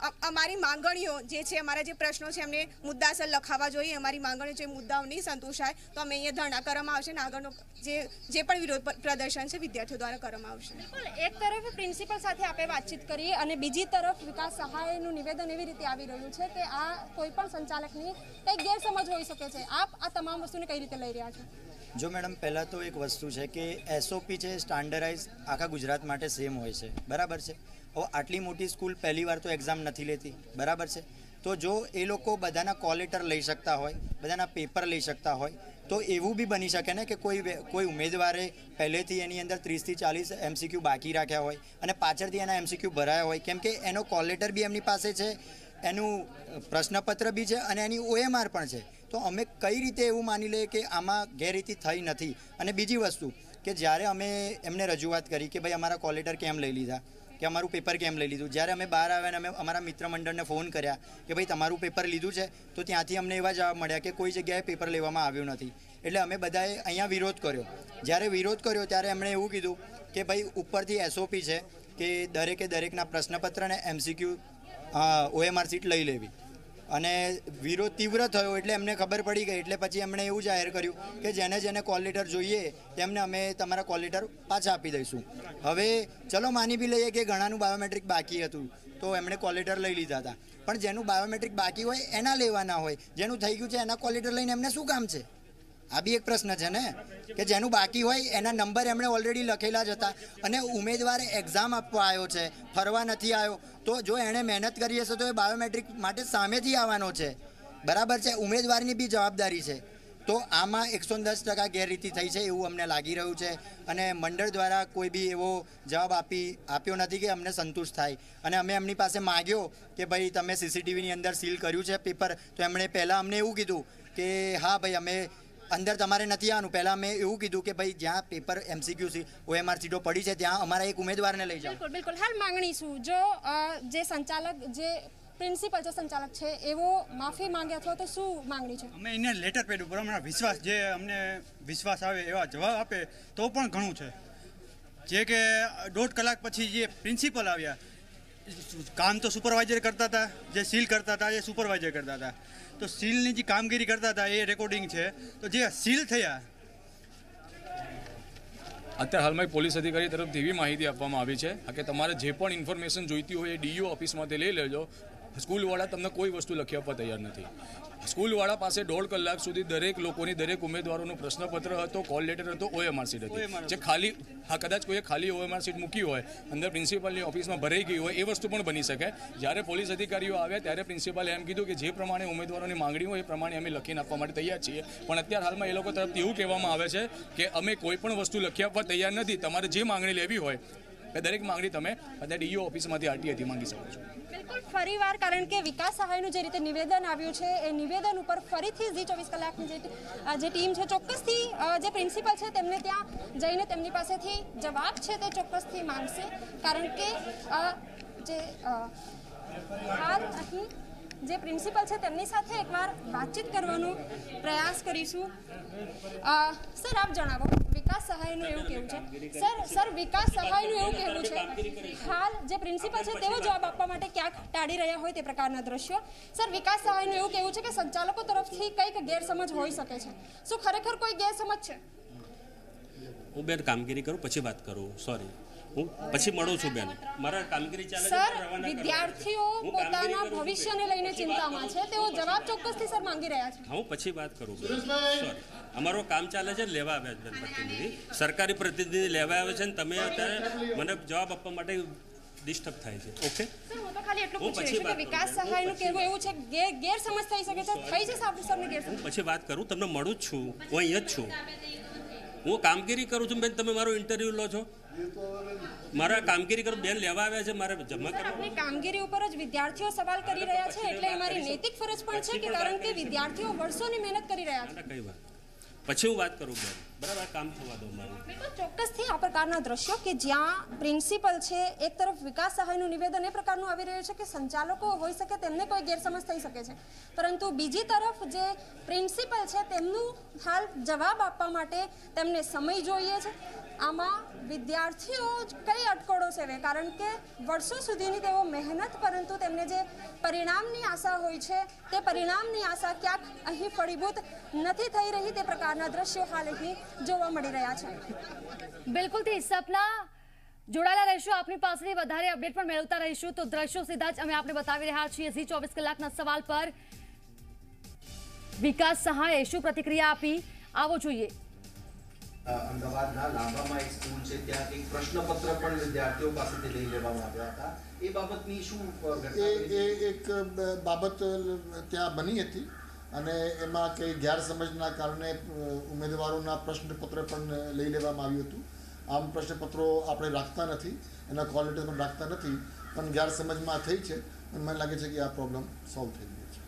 અમારી માંગણીઓ જે છે, અમારા જે પ્રશ્નો છે એમને મુદ્દાસર લખાવવા જોઈએ. અમારી માંગણીઓ જે મુદ્દાઓ નહીં સંતોષાય તો અમે અહીંયા ધરણા કરવામાં આવશે અને આગળનો જે પણ વિરોધ પ્રદર્શન છે વિદ્યાર્થીઓ દ્વારા કરવામાં આવશે. બિલકુલ, એક તરફ પ્રિન્સિપલ સાથે આપણે વાતચીત કરી અને બીજી તરફ વિકાસ સહાયનું નિવેદન એવી રીતે આવી રહ્યું છે કે આ કોઈ પણ સંચાલકની કંઈક ગેરસમજ હોઈ શકે છે. આપ આ તમામ વસ્તુને કઈ રીતે લઈ રહ્યા છો? જો મેડમ, પહેલાં તો એક વસ્તુ છે કે SOP છે સ્ટાન્ડર્ડાઇઝ આખા ગુજરાત માટે સેમ હોય છે, બરાબર છે. હવે આટલી મોટી સ્કૂલ પહેલી વાર તો એક્ઝામ નથી લેતી, બરાબર છે. તો જો એ લોકો બધાના કોલ લેટર લઈ શકતા હોય, બધાના પેપર લઈ શકતા હોય, તો એવું બી બની શકે ને કે કોઈ ઉમેદવારે પહેલેથી એની અંદર 30 થી 40 MCQ બાકી રાખ્યા હોય અને પાછળથી એના MCQ ભરાયા હોય, કેમ કે એનો કોલ લેટર બી એમની પાસે છે, એનું પ્રશ્નપત્ર બી છે અને એની OMR પણ છે. તો અમે કઈ રીતે એવું માની લઈએ કે આમાં ગેરરીતિ થઈ નથી? અને બીજી વસ્તુ કે જ્યારે અમે એમને રજૂઆત કરી કે ભાઈ અમારા કોલ લેટર કેમ લઈ લીધા, કે અમારું પેપર કેમ લઈ લીધું, જ્યારે અમે બહાર આવ્યા અને અમે અમારા મિત્ર મંડળને ફોન કર્યા કે ભાઈ તમારું પેપર લીધું છે, તો ત્યાંથી અમને એવા જવાબ મળ્યા કે કોઈ જગ્યાએ પેપર લેવામાં આવ્યું નથી. એટલે અમે બધાએ અહીંયા વિરોધ કર્યો. જ્યારે વિરોધ કર્યો ત્યારે એમણે એવું કીધું કે ભાઈ ઉપરથી SOP છે કે દરેકના પ્રશ્નપત્ર અને MCQ OMR સીટ લઈ લેવી. અને વિરોધ તીવ્ર થયો એટલે એમને ખબર પડી ગઈ. એટલે પછી એમણે એવું જાહેર કર્યું કે જેને કોલ લેટર જોઈએ તેમને અમે તમારા કોલ લેટર પાછા આપી દઈશું. હવે ચલો માની બી લઈએ કે ઘણાનું બાયોમેટ્રિક બાકી હતું તો એમણે કોલ લેટર લઈ લીધા હતા, પણ જેનું બાયોમેટ્રિક બાકી હોય એના લેવાના હોય, જેનું થઈ ગયું છે એના કોલ લેટર લઈને એમને શું કામ છે? આ બી એક પ્રશ્ન છે ને કે જેનું બાકી હોય એના નંબર એમણે ઓલરેડી લખેલા જ હતા અને ઉમેદવારે એક્ઝામ આપવા આવ્યો છે, ફરવા નથી આવ્યો. તો જો એણે મહેનત કરી હશે તો એ બાયોમેટ્રિક માટે સામેથી આવવાનો છે, બરાબર છે. ઉમેદવારની બી જવાબદારી છે. તો આમાં 110% ગેરરીતિ થઈ છે એવું અમને લાગી રહ્યું છે અને મંડળ દ્વારા કોઈ બી એવો જવાબ આપ્યો નથી કે અમને સંતુષ્ટ થાય. અને અમે એમની પાસે માગ્યો કે ભાઈ તમે CCTVની અંદર સીલ કર્યું છે પેપર, તો એમણે પહેલાં અમને એવું કીધું કે હા ભાઈ અમે અંદર તમારે નથી આવવાનું. પહેલાં મેં એવું કીધું કે ભાઈ જ્યાં પેપર MCQ OMR સીટો પડી છે ત્યાં અમારા એક ઉમેદવારને લઈ જાઓ. બિલકુલ. હાલ માંગણી શું? જો જે સંચાલક જે પ્રિન્સિપલ જે સંચાલક છે એવો માફી માંગે અથવા તો શું માંગણી છે? અમે એને લેટર પેડ ઉપર અમારા વિશ્વાસ જે અમને વિશ્વાસ આવે એવા જવાબ આપે તો પણ ઘણું છે. જે કે 1.5 કલાક પછી જે પ્રિન્સિપલ આવ્યા, કામ તો સુપરવાઇઝર કરતા હતા, જે સીલ કરતા હતા એ સુપરવાઇઝર કરતા હતા. તો સીલની જે કામગીરી કરતા હતા એ રેકોર્ડિંગ છે. તો જે સીલ થયા, અત્યારે હાલમાં પોલીસ અધિકારી તરફથી એવી માહિતી આપવામાં આવી છે કે તમારે જે પણ ઇન્ફોર્મેશન જોઈતી હોય એ DO ઓફિસમાંથી લઈ લેજો. સ્કૂલવાળા તમને કોઈ વસ્તુ લખી આપવા તૈયાર નથી. સ્કૂલવાળા પાસે 1.5 કલાક સુધી દરેક લોકોની દરેક ઉમેદવારોનો પ્રશ્નપત્ર હતો, કોલ લેટર હતો, OMR સીટ હતી. જે ખાલી કદાચ કોઈએ ખાલી OMR સીટ મૂકી હોય, અંદર પ્રિન્સિપાલની ઓફિસમાં ભરાઈ ગઈ હોય, એ વસ્તુ પણ બની શકે. જ્યારે પોલીસ અધિકારીઓ આવ્યા ત્યારે પ્રિન્સિપાલે એમ કીધું કે જે પ્રમાણે ઉમેદવારોની માંગણી હોય એ પ્રમાણે અમે લખીને આપવા માટે તૈયાર છીએ. પણ અત્યારે હાલમાં એ લોકો તરફથી એવું કહેવામાં આવે છે કે અમે કોઈ પણ વસ્તુ લખી આપવા તૈયાર નથી. તમારે જે માંગણી લેવી હોય એ દરેક માંગણી તમે અત્યારે DO ઓફિસમાંથી RTIથી માંગી શકો છો. બિલકુલ. ફરીવાર કારણ કે વિકાસ સહાયનું જે રીતે નિવેદન આવ્યું છે એ નિવેદન ઉપર ફરીથી ઝી 24 કલાકની જે ટીમ છે ચોક્કસથી જે પ્રિન્સિપલ છે તેમને ત્યાં જઈને તેમની પાસેથી જવાબ છે તે ચોક્કસથી માંગશે. કારણ કે જે હાલ અહીં જે પ્રિન્સિપલ છે તેમની સાથે એકવાર વાતચીત કરવાનો પ્રયાસ કરીશું. સર આપ જણાવો, વિકાસ સહાયનું એવું કેવું છે? સર વિકાસ સહાયનું એવું કહેવું છે હાલ જે પ્રિન્સિપલ છે તેવો જવાબ આપવા માટે ક્યાંક ટાળી રહ્યા હોય તે પ્રકારના દ્રશ્યો. સર વિકાસ સહાયનું એવું કહેવું છે કે સંચાલકો તરફથી કંઈક ગેરસમજ હોઈ શકે છે. શું ખરેખર કોઈ ગેરસમજ છે? હું બેન કામગીરી કરું પછી વાત કરું. સોરી, હું પછી મળું છું બેન. મારા કામગીરી ચાલે છે. સર વિદ્યાર્થીઓ પોતાના ભવિષ્યને લઈને ચિંતામાં છે, તેઓ જવાબ ચોક્કસથી સર માંગી રહ્યા છે. હું પછી વાત કરું. સોરી, અમારું કામ ચાલે છે, લેવા આવ્યા છે બેન પ્રતિનિધિ, સરકારી પ્રતિનિધિ લેવા આવે છે ને તમે અત્યારે મને જવાબ આપવા માટે ડિસ્ટર્બ થાય છે. ઓકે સર, હું તો ખાલી એટલું પૂછી રહી છું કે વિકાસ સહાયનું કહેવું એવું છે કે ગેરસમજ થઈ શકે છે. થઈ છે સરની ગેરસમજ? હું પછી વાત કરું, તમને મળું જ છું. હું અહીંયા જ છું. હું કામગીરી કરું છું બેન, તમે મારો ઇન્ટરવ્યુ લો છો. મારા કામગીરી કરું, બેન લેવા આવ્યા છે, મારે જમા કરવા. આપની કામગીરી ઉપર જ વિદ્યાર્થીઓ સવાલ કરી રહ્યા છે, એટલે અમારી નૈતિક ફરજ પણ છે કે કારણ કે વિદ્યાર્થીઓ વર્ષોની મહેનત કરી રહ્યા છે. કઈ વાત પછી હું વાત કરું બેન. બરાબર, કામ થવા દો મારું. બિલકુલ ચોક્કસથી આ પ્રકારના દ્રશ્યો કે જ્યાં પ્રિન્સિપલ છે, એક તરફ વિકાસ સહાયનું નિવેદન એ પ્રકારનું આવી રહ્યું છે કે સંચાલકો હોઈ શકે તેમને કોઈ ગેરસમજ થઈ શકે છે, પરંતુ બીજી તરફ જે પ્રિન્સિપલ છે તેમનું હાલ જવાબ આપવા માટે તેમને સમય જોઈએ છે. આમાં વિદ્યાર્થીઓ કઈ અટકળો સેવે, કારણ કે વર્ષો સુધીની તેઓ મહેનત, પરંતુ તેમને જે પરિણામની આશા હોય છે તે પરિણામની આશા ક્યાંક અહીં ફળીભૂત નથી થઈ રહી. તે પ્રકારના દ્રશ્યો હાલ અહીં જોવા મળી રહ્યા છે. બિલકુલથી સપના જોડાયેલા રહીશું, આપની પાસેથી વધારે અપડેટ પણ મેળવતા રહીશું. તો દ્રશ્યો સીધા જ અમે આપને બતાવી રહ્યા છીએ ઝી 24 કલાકના સવાલ પર. વિકાસ સહાયે શું પ્રતિક્રિયા આપી, આવો જોઈએ. અમદાવાદના લાંબામાં એક સ્કૂલ છે, ત્યાં એક પ્રશ્નપત્ર પણ વિદ્યાર્થીઓ પાસેથી લઈ લેવામાં આવ્યા હતા. એ બાબતની શું એક બાબત ત્યાં બની હતી અને એમાં કંઈ ગેરસમજના કારણે ઉમેદવારોના પ્રશ્નપત્ર પણ લઈ લેવામાં આવ્યું હતું. આમ પ્રશ્નપત્રો આપણે રાખતા નથી, એના કોલ લેટર પણ રાખતા નથી, પણ ગેરસમજમાં થઈ છે અને મને લાગે છે કે આ પ્રોબ્લેમ સોલ્વ થઈ ગયો છે.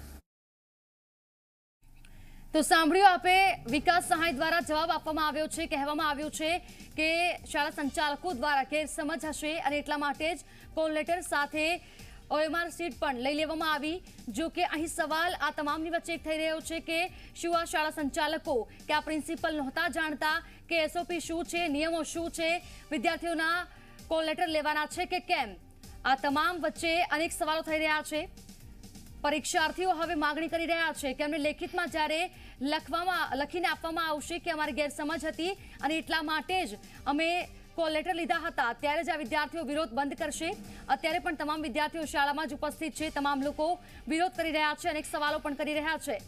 તો સાંભળ્યું આપે, વિકાસ સહાય દ્વારા જવાબ આપવામાં આવ્યો છે. કહેવામાં આવ્યું છે કે શાળા સંચાલકો દ્વારા ગેરસમજ હશે અને એટલા માટે જ કોલ લેટર સાથે OMR સીટ પણ લઈ લેવામાં આવી. જો કે અહીં સવાલ આ તમામની વચ્ચે એક થઈ રહ્યો છે કે શું આ શાળા સંચાલકો કે આ પ્રિન્સિપલ નહોતા જાણતા કે SOP શું છે, નિયમો શું છે, વિદ્યાર્થીઓના કોલ લેટર લેવાના છે કે કેમ? આ તમામ વચ્ચે અનેક સવાલો થઈ રહ્યા છે. પરીક્ષાર્થીઓ હવે માગણી કરી રહ્યા છે કે અમને લેખિતમાં જ્યારે લખીને આપવામાં આવશે કે અમારી ગેરસમજ હતી અને એટલા માટે જ અમે કોલ લેટર લીધા હતા, ત્યારે જ આ વિદ્યાર્થીઓ વિરોધ બંધ કરશે. અત્યારે પણ તમામ વિદ્યાર્થીઓ શાળામાં જ ઉપસ્થિત છે, તમામ લોકો વિરોધ કરી રહ્યા છે, અનેક સવાલો પણ કરી રહ્યા છે.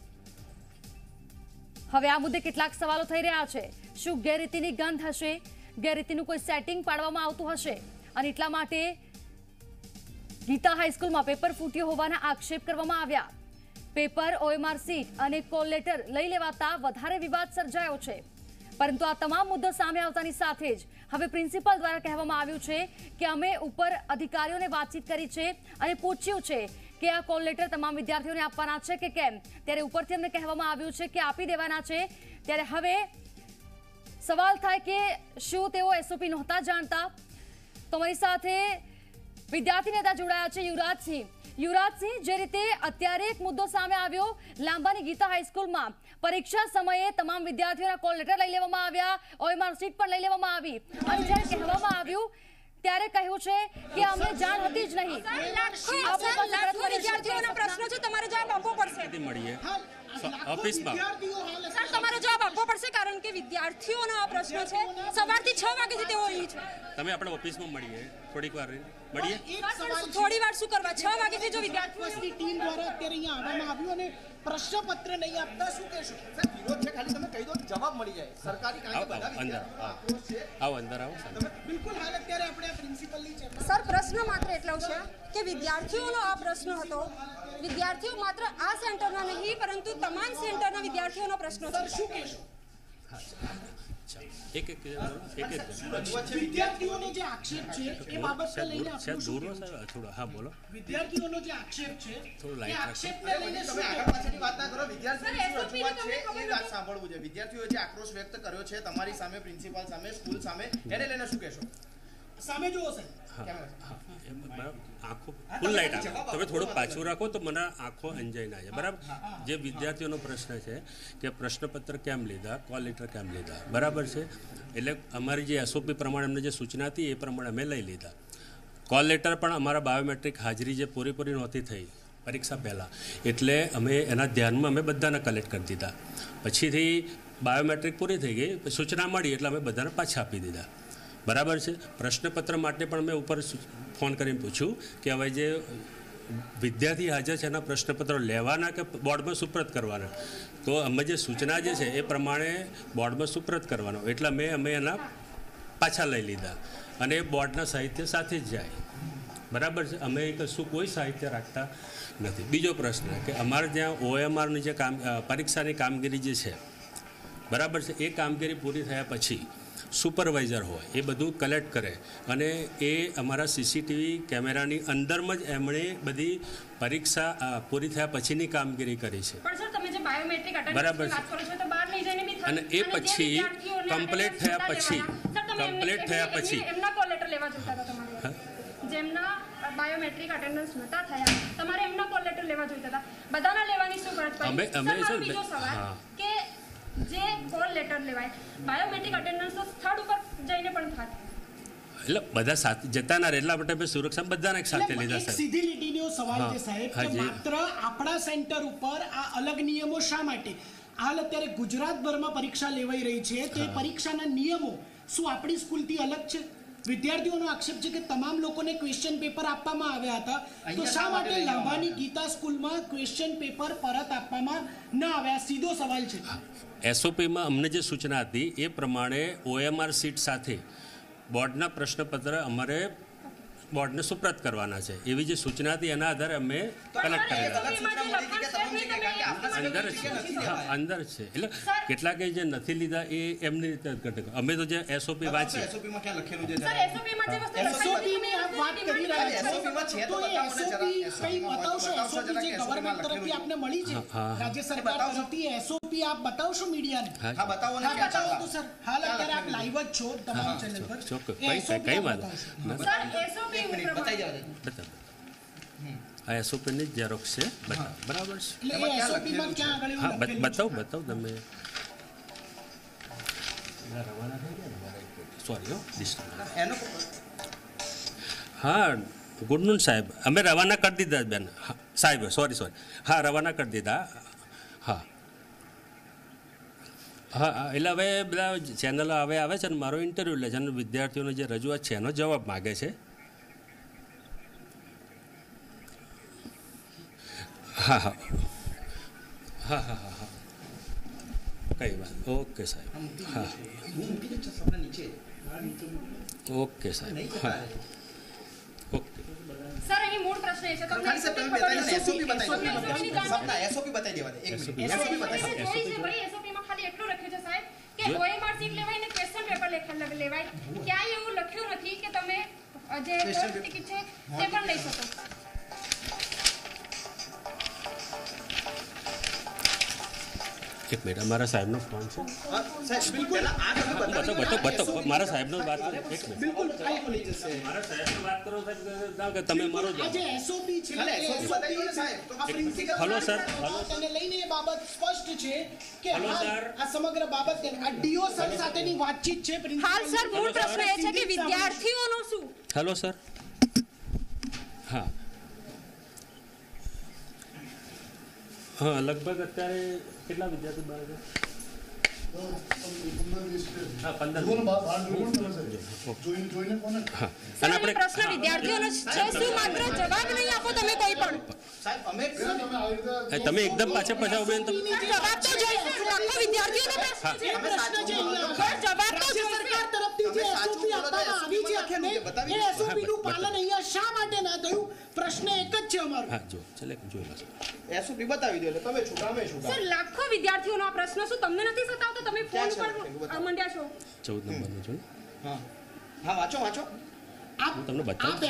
હવે આ મુદ્દે કેટલાક સવાલો થઈ રહ્યા છે. શું ગેરરીતિની ગંધ હશે, ગેરરીતિનું કોઈ સેટિંગ પાડવામાં આવતું હશે અને એટલા માટે ગીતા હાઈસ્કૂલમાં પેપર ફૂટ્યો હોવાના આક્ષેપ કરવામાં આવ્યા. પેપર, OMR સીટ અને કોલ લેટર લઈ લેવાતા વધારે વિવાદ સર્જાયો છે. પરંતુ આ તમામ મુદ્દો સામે આવતાની સાથે જ હવે પ્રિન્સિપલ દ્વારા કહેવામાં આવ્યું છે કે અમે ઉપર અધિકારીઓને વાતચીત કરી છે અને પૂછ્યું છે કે આ કોલ લેટર તમામ વિદ્યાર્થીઓને આપવાના છે કે કેમ. ત્યારે ઉપરથી અમને કહેવામાં આવ્યું છે કે આપી દેવાના છે. ત્યારે હવે સવાલ થાય કે શું તેઓ SOP નહોતા જાણતા? તો મારી સાથે વિદ્યાર્થી નેતા જોડાયા છે યુવરાજસિંહ. જે રીતે અત્યારે એક મુદ્દો સામે આવ્યો, લાંબાની ગીતા હાઈસ્કૂલમાં પરીક્ષા સમયે તમામ વિદ્યાર્થીઓના કોલ લેટર લઈ લેવામાં આવ્યા, OMR સીટ પણ લઈ લેવામાં આવી અને જ્યારે કહેવામાં આવ્યું ત્યારે કહ્યું છે કે અમને જાણ હતી જ નહીં. વિદ્યાર્થીઓના પ્રશ્નો છે, તમારે જવાબ આપવો પડશે. તમારે જવાબ આપવો પડશે કારણ કે વિદ્યાર્થીઓનો આ પ્રશ્ન છે. સવારથી 6 વાગ્યાથી તેઓ અહીં છે. તમે આપણે ઓફિસમાં મળીએ, થોડીક વાર મળીએ. થોડી વાર શું કરવા? 6 વાગ્યાથી જો વિદ્યાર્થીઓની ટીમ દ્વારા અત્યારે અહીંયા આવવામાં આવ્યું અને પ્રશ્નપત્ર નહીં આપતા શું કહેશો? વિરોધ છે, ખાલી તમે કહી દો, જવાબ મળી જાય. સરકારી કારણ કે બધા વિદ્યાર્થીઓ છે. આવો અંદર આવો. બિલકુલ, હાલ અત્યારે આપણે પ્રિન્સિપલની ચર્ચા. સર, પ્રશ્ન માત્ર એટલો છે કે વિદ્યાર્થીઓનો આ પ્રશ્ન હતો. વિદ્યાર્થીઓ માત્ર આ સેન્ટરના નહીં પરંતુ તમામ સેન્ટરના વિદ્યાર્થીઓનો પ્રશ્ન છે. શું કહેશો? વિદ્યાર્થીઓનો જે આક્ષેપ છે એ બાબતને લઈને બોલો. વિદ્યાર્થીઓનો જે આક્ષેપ છે એ આક્ષેપને લઈને તમે આગળ પાછળની વાત ના કરો. વિદ્યાર્થીઓની શું રજૂઆત છે એ વાત સાંભળવું છે. વિદ્યાર્થીઓએ જે આક્રોશ વ્યક્ત કર્યો છે તમારી સામે, પ્રિન્સિપાલ સામે, સ્કૂલ સામે, એને લઈને શું કહેશો? સામે જુઓ સર. આંખો ફૂલ લાઈટ આવે, તમે થોડું પાછું રાખો તો મને આંખો અંજાઈ ના જાય. બરાબર. જે વિદ્યાર્થીઓનો પ્રશ્ન છે કે પ્રશ્નપત્ર કેમ લીધા, કોલ લેટર કેમ લીધા, બરાબર છે. એટલે અમારી જે SOP પ્રમાણે અમને જે સૂચના હતી એ પ્રમાણે અમે લઈ લીધા. કોલ લેટર પણ અમારા બાયોમેટ્રિક હાજરી જે પૂરેપૂરી નહોતી થઈ પરીક્ષા પહેલાં, એટલે અમે એના ધ્યાનમાં અમે બધાને કલેક્ટ કરી દીધા. પછીથી બાયોમેટ્રિક પૂરી થઈ ગઈ, સૂચના મળી એટલે અમે બધાને પાછા આપી દીધા. બરાબર છે. પ્રશ્નપત્ર માટે પણ મેં ઉપર ફોન કરીને પૂછ્યું કે હવે જે વિદ્યાર્થી હાજર છે એના પ્રશ્નપત્રો લેવાના કે બોર્ડમાં સુપ્રત કરવાના. તો અમે જે સૂચના જે છે એ પ્રમાણે બોર્ડમાં સુપ્રત કરવાનો, એટલે અમે એના પાછા લઈ લીધા અને એ બોર્ડના સાહિત્ય સાથે જ જાય. બરાબર છે. અમે કશું કોઈ સાહિત્ય રાખતા નથી. બીજો પ્રશ્ન કે અમારે ત્યાં OMRની જે પરીક્ષાની કામગીરી જે છે, બરાબર છે, એ કામગીરી પૂરી થયા પછી સુપરવાઇઝર હોય એ બધું કલેક્ટ કરે અને એ અમારા CCTV કેમેરાની અંદરમાં જ એમણે બધી પરીક્ષા પૂરી થયા પછીની કામગીરી કરી છે. બરાબર છે. અને એ પછી કમ્પ્લીટ થયા પછી એમના કોલ લેટર લેવા જોઈતા હતા તમારે, જેમના બાયોમેટ્રિક અટેન્ડન્સ નતા થયા તમારે એમના કોલ લેટર લેવા જોઈતા હતા, બધાના લેવાની શું ફરજ પડી? સર, બીજો સવાલ કે જે કોલ લેટર લેવાય બાયોમેટ્રિક અટેન્ડન્સ તો સ્થળ ઉપર જઈને પણ થાય, એટલે બધા સાથે જતા ના રહે એટલા માટે સુરક્ષા બધાને સાથે લીધા એક સીધી લીટીનો સવાલ છે સાહેબ કે માત્ર આપણા સેન્ટર ઉપર આ અલગ નિયમો શા માટે? હાલ અત્યારે ગુજરાતભરમાં પરીક્ષા લેવાઈ રહી છે, તો એ પરીક્ષાના નિયમો શું આપણી સ્કૂલથી અલગ છે? વિદ્યાર્થીઓનો આક્ષેપ છે કે તમામ લોકોને ક્વેશ્ચન પેપર આપવામાં આવ્યા હતા, તો શા માટે લાંભાની ગીતા સ્કૂલમાં ક્વેશ્ચન પેપર પરત આપવામાં ન આવ્યા? સીધો સવાલ છે. એસઓપીમાં અમને જે સૂચના હતી એ પ્રમાણે OMR સીટ સાથે બોર્ડના પ્રશ્નપત્ર અમારે બોર્ડને સુપ્રત કરવાના છે, એવી જે સૂચના હતી એના આધારે અમે કલેક્ટ કરેલા અંદર છે. એટલે કેટલાકે જે નથી લીધા એ એમની રીતે અમે તો જે એસઓપી વાંચી આ એસઓપીની જ ઝેરોક્સ છે, બરાબર છે? હા, બતાવો તમે. સોરી હા, ગુડ નૂન સાહેબ, અમે રવાના કરી દીધા બેન સાહેબ, સોરી હા રવાના કરી દીધા. હા એટલે હવે બધા ચેનલો હવે આવે છે ને મારો ઇન્ટરવ્યૂ લે છે અને વિદ્યાર્થીઓનો જે રજૂઆત છે એનો જવાબ માગે છે. હા હા હા હા હા હા કઈ વાત, ઓકે સાહેબ. હા ઓકે સાહેબ. હા ઓકે. સર, અહીં મૂળ પ્રશ્ન એ છે તમને એસઓપી બતાવી દેવા દે. એસઓપી માં ખાલી એટલું લખ્યું છે સાહેબ કે OMR સીટ લેવાય ને ક્વેશ્ચન પેપર લેવાય, ક્યાંય એવું લખ્યું નથી કે તમે જે પોસ્ટ ટિકિટ છે તે પણ લઈ શકો. એક મિનિટ, અમારા સાહેબનો ફોન છે. બતાવો મારા સાહેબનો વાત કરો. એક મિનિટ, મારા સાહેબનો વાત કરો સાહેબ કે તમે મારો હલો સર, હલો તેને લઈને એ બાબત સ્પષ્ટ છે કે આ સમગ્ર બાબત આ ડીઓ સર સાથેની વાતચીત છે. હાલ સર મૂળ પ્રશ્ન એ છે કે વિદ્યાર્થીઓનો શું? Hello sir. હા હા, લગભગ અત્યારે કેટલા વિદ્યાર્થી બહાર છે? હા 15. પ્રશ્ન વિદ્યાર્થીઓનો છે, શું માત્ર જવાબ નહીં આપો તમે કોઈ પણ? તમે એકદમ પાછા પછાવ બેન, જવાબ તો જોઈશે. લાખો વિદ્યાર્થીઓનો પ્રશ્ન છે, જવાબ તો સરકાર તરફથી જે એસઓપી આપવામાં આવી છે આખને એ એસઓપી નું પાલન અહીંયા શા માટે ના થયું? પ્રશ્ન એક જ છે અમારો. હા જો ચલે જોઈ લો એસઓપી બતાવી દો એટલે તમે છૂટા અમે છૂટા. સર, લાખો વિદ્યાર્થીઓનો આ પ્રશ્ન શું તમને નથી સતાવતો? તમે ફોન પર મંડ્યા છો. 14 નંબરનો છો. હા હા, વાંચો હું તમને બતાવું.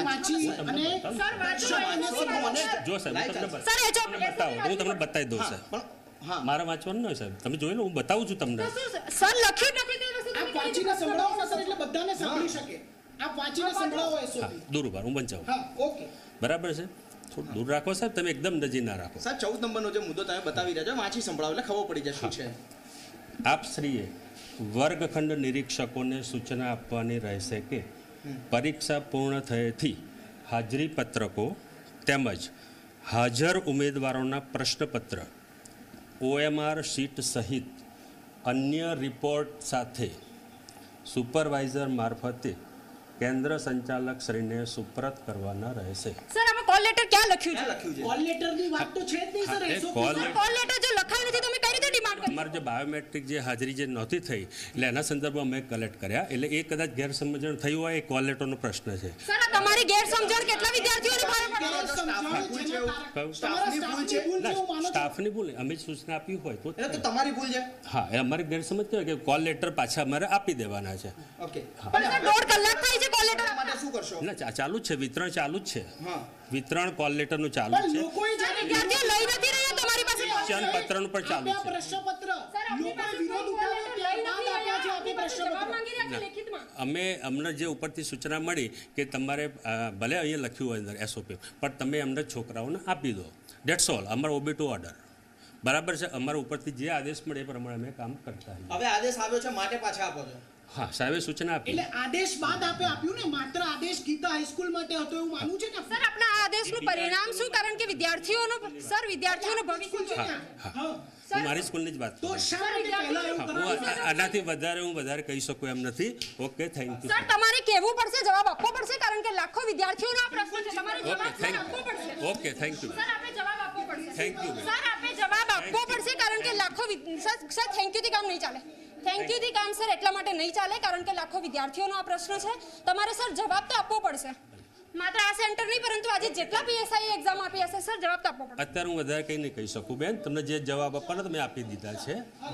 જો સાહેબ હું તમને બતાવી દઉં સાહેબ. મારા વાંચવાનું નહીં સાહેબ, તમે જોઈ લો, હું બતાવું છું તમને. સર, લખ્યું નથી તે વસ્તુ આપ વાંચીને સંભળાવો સર, એટલે બધાને સાંભળી શકે. આપ વાંચીને સંભળાવો એસઓપી. દૂર ઉભા હું બંચાવું. હા ઓકે, બરાબર છે. થોડું દૂર રાખો સાહેબ, તમે એકદમ નજીક ના રાખો. સાહેબ 14 નંબરનો જે મુદ્દો તમે બતાવી રહ્યા છો વાંચી સંભળાવો એટલે ખબર પડી જાય શું છે. આપશ્રીએ વર્ગખંડ નિરીક્ષકોને સૂચના આપવાની રહેશે કે પરીક્ષા પૂર્ણ થયેથી હાજરી પત્રકો તેમજ હાજર ઉમેદવારોના પ્રશ્નપત્ર OMR શીટ સહિત અન્ય રિપોર્ટ સાથે સુપરવાઇઝર મારફતે કેન્દ્ર સંચાલક શ્રીને સુપ્રત કરવાના રહેશે. સર, આમાં કોલ લેટર ક્યાં લખ્યું છે? કોલ લેટરની વાત તો છે જ નહીં સર. કોલ લેટર જો લખાયું નથી તમે કઈ રીતે ડિમાન્ડ કરી? અમારે જે બાયોમેટ્રિક જે હાજરી જે નહોતી થઈ એટલે એના સંદર્ભમાં અમે કલેક્ટ કર્યા, એટલે એ કદાચ ગેરસમજણ થયું હોય એ કોલ લેટરનો પ્રશ્ન છે. સર, આ તમારી ગેરસમજણ કેટલા વિદ્યાર્થીઓને ભારે પડે? સ્ટાફની ભૂલ, અમે સૂચના આપી હોય તો તમારી ભૂલ છે. હા, એ અમારી ગેરસમજ કહેવાય કે કોલ લેટર પાછા અમારે આપી દેવાના છે. ઓકે, પણ સર 1.5 કલાક થાય છે કોલ લેટર માટે શું કરશો? ના, ચાલુ જ છે, વિતરણ ચાલુ જ છે. વિતરણ કોલ લેટરનું ચાલુ છે. લોકોએ જે વિદ્યાર્થીઓ લઈ નથી રહ્યા તમારી પાસે સૂચન પત્રનું પણ ચાલુ છે. પ્રશ્નપત્ર લોકોએ વિરોધ ઉઠાવ્યો ત્યારબાદ આપ્યા છે અમે અમને જે ઉપરથી સૂચના મળી કે તમારે ભલે અહીંયા લખ્યું હોય અંદર એસઓપી, પણ તમે અમને છોકરાઓને આપી દો. Dates all. અમારો ઓબી ટુ ઓર્ડર. બરાબર છે. અમારા ઉપરથી જે આદેશ મળે એ પ્રમાણે અમે કામ કરતા. હવે આદેશ આવ્યો છે માટે પાછા આપો છો? હા, સાહેબે સૂચના આપી. એટલે આદેશ બાદ આપે આપ્યું ને, માત્ર આદેશ ગીતા હાઈસ્કૂલ માટે હતો એવું માનવું છે કે સર આપણા આ આદેશનું પરિણામ શું? કારણ કે વિદ્યાર્થીઓનો ભવિષ્ય છે. હું મારી સ્કૂલની જ વાત કરું. આનાથી વધારે હું કહી શકું એમ નથી. Okay, thank you. સર તમારે કહેવું પડશે, જવાબ આપવો પડશે, કારણ કે લાખો વિદ્યાર્થીઓનો આ પ્રશ્ન છે. તમારે જવાબ આપવો પડશે. Okay, thank you. સર આપે જવાબ આપવો પડશે. Thank you. સર આપે જવાબ આપવો પડશે, કારણ કે લાખો સર થેન્ક યુ થી કામ નહીં ચાલે. થેન્ક યુ થી કામ સર એટલા માટે નહીં ચાલે કારણ કે લાખો વિદ્યાર્થીઓનો આ પ્રશ્ન છે. તમારે સર જવાબ તો આપવો પડશે. માત્ર આ સેન્ટર નહીં, પરંતુ આજે જેટલા પીએસઆઈ એક્ઝામ આપી હશે સર જવાબ તો આપવો પડશે. અત્યારે હું વધારે કંઈ નહીં કહી શકું બેન. તમને જે જવાબ આપવાના તમે આપી દીધા છે.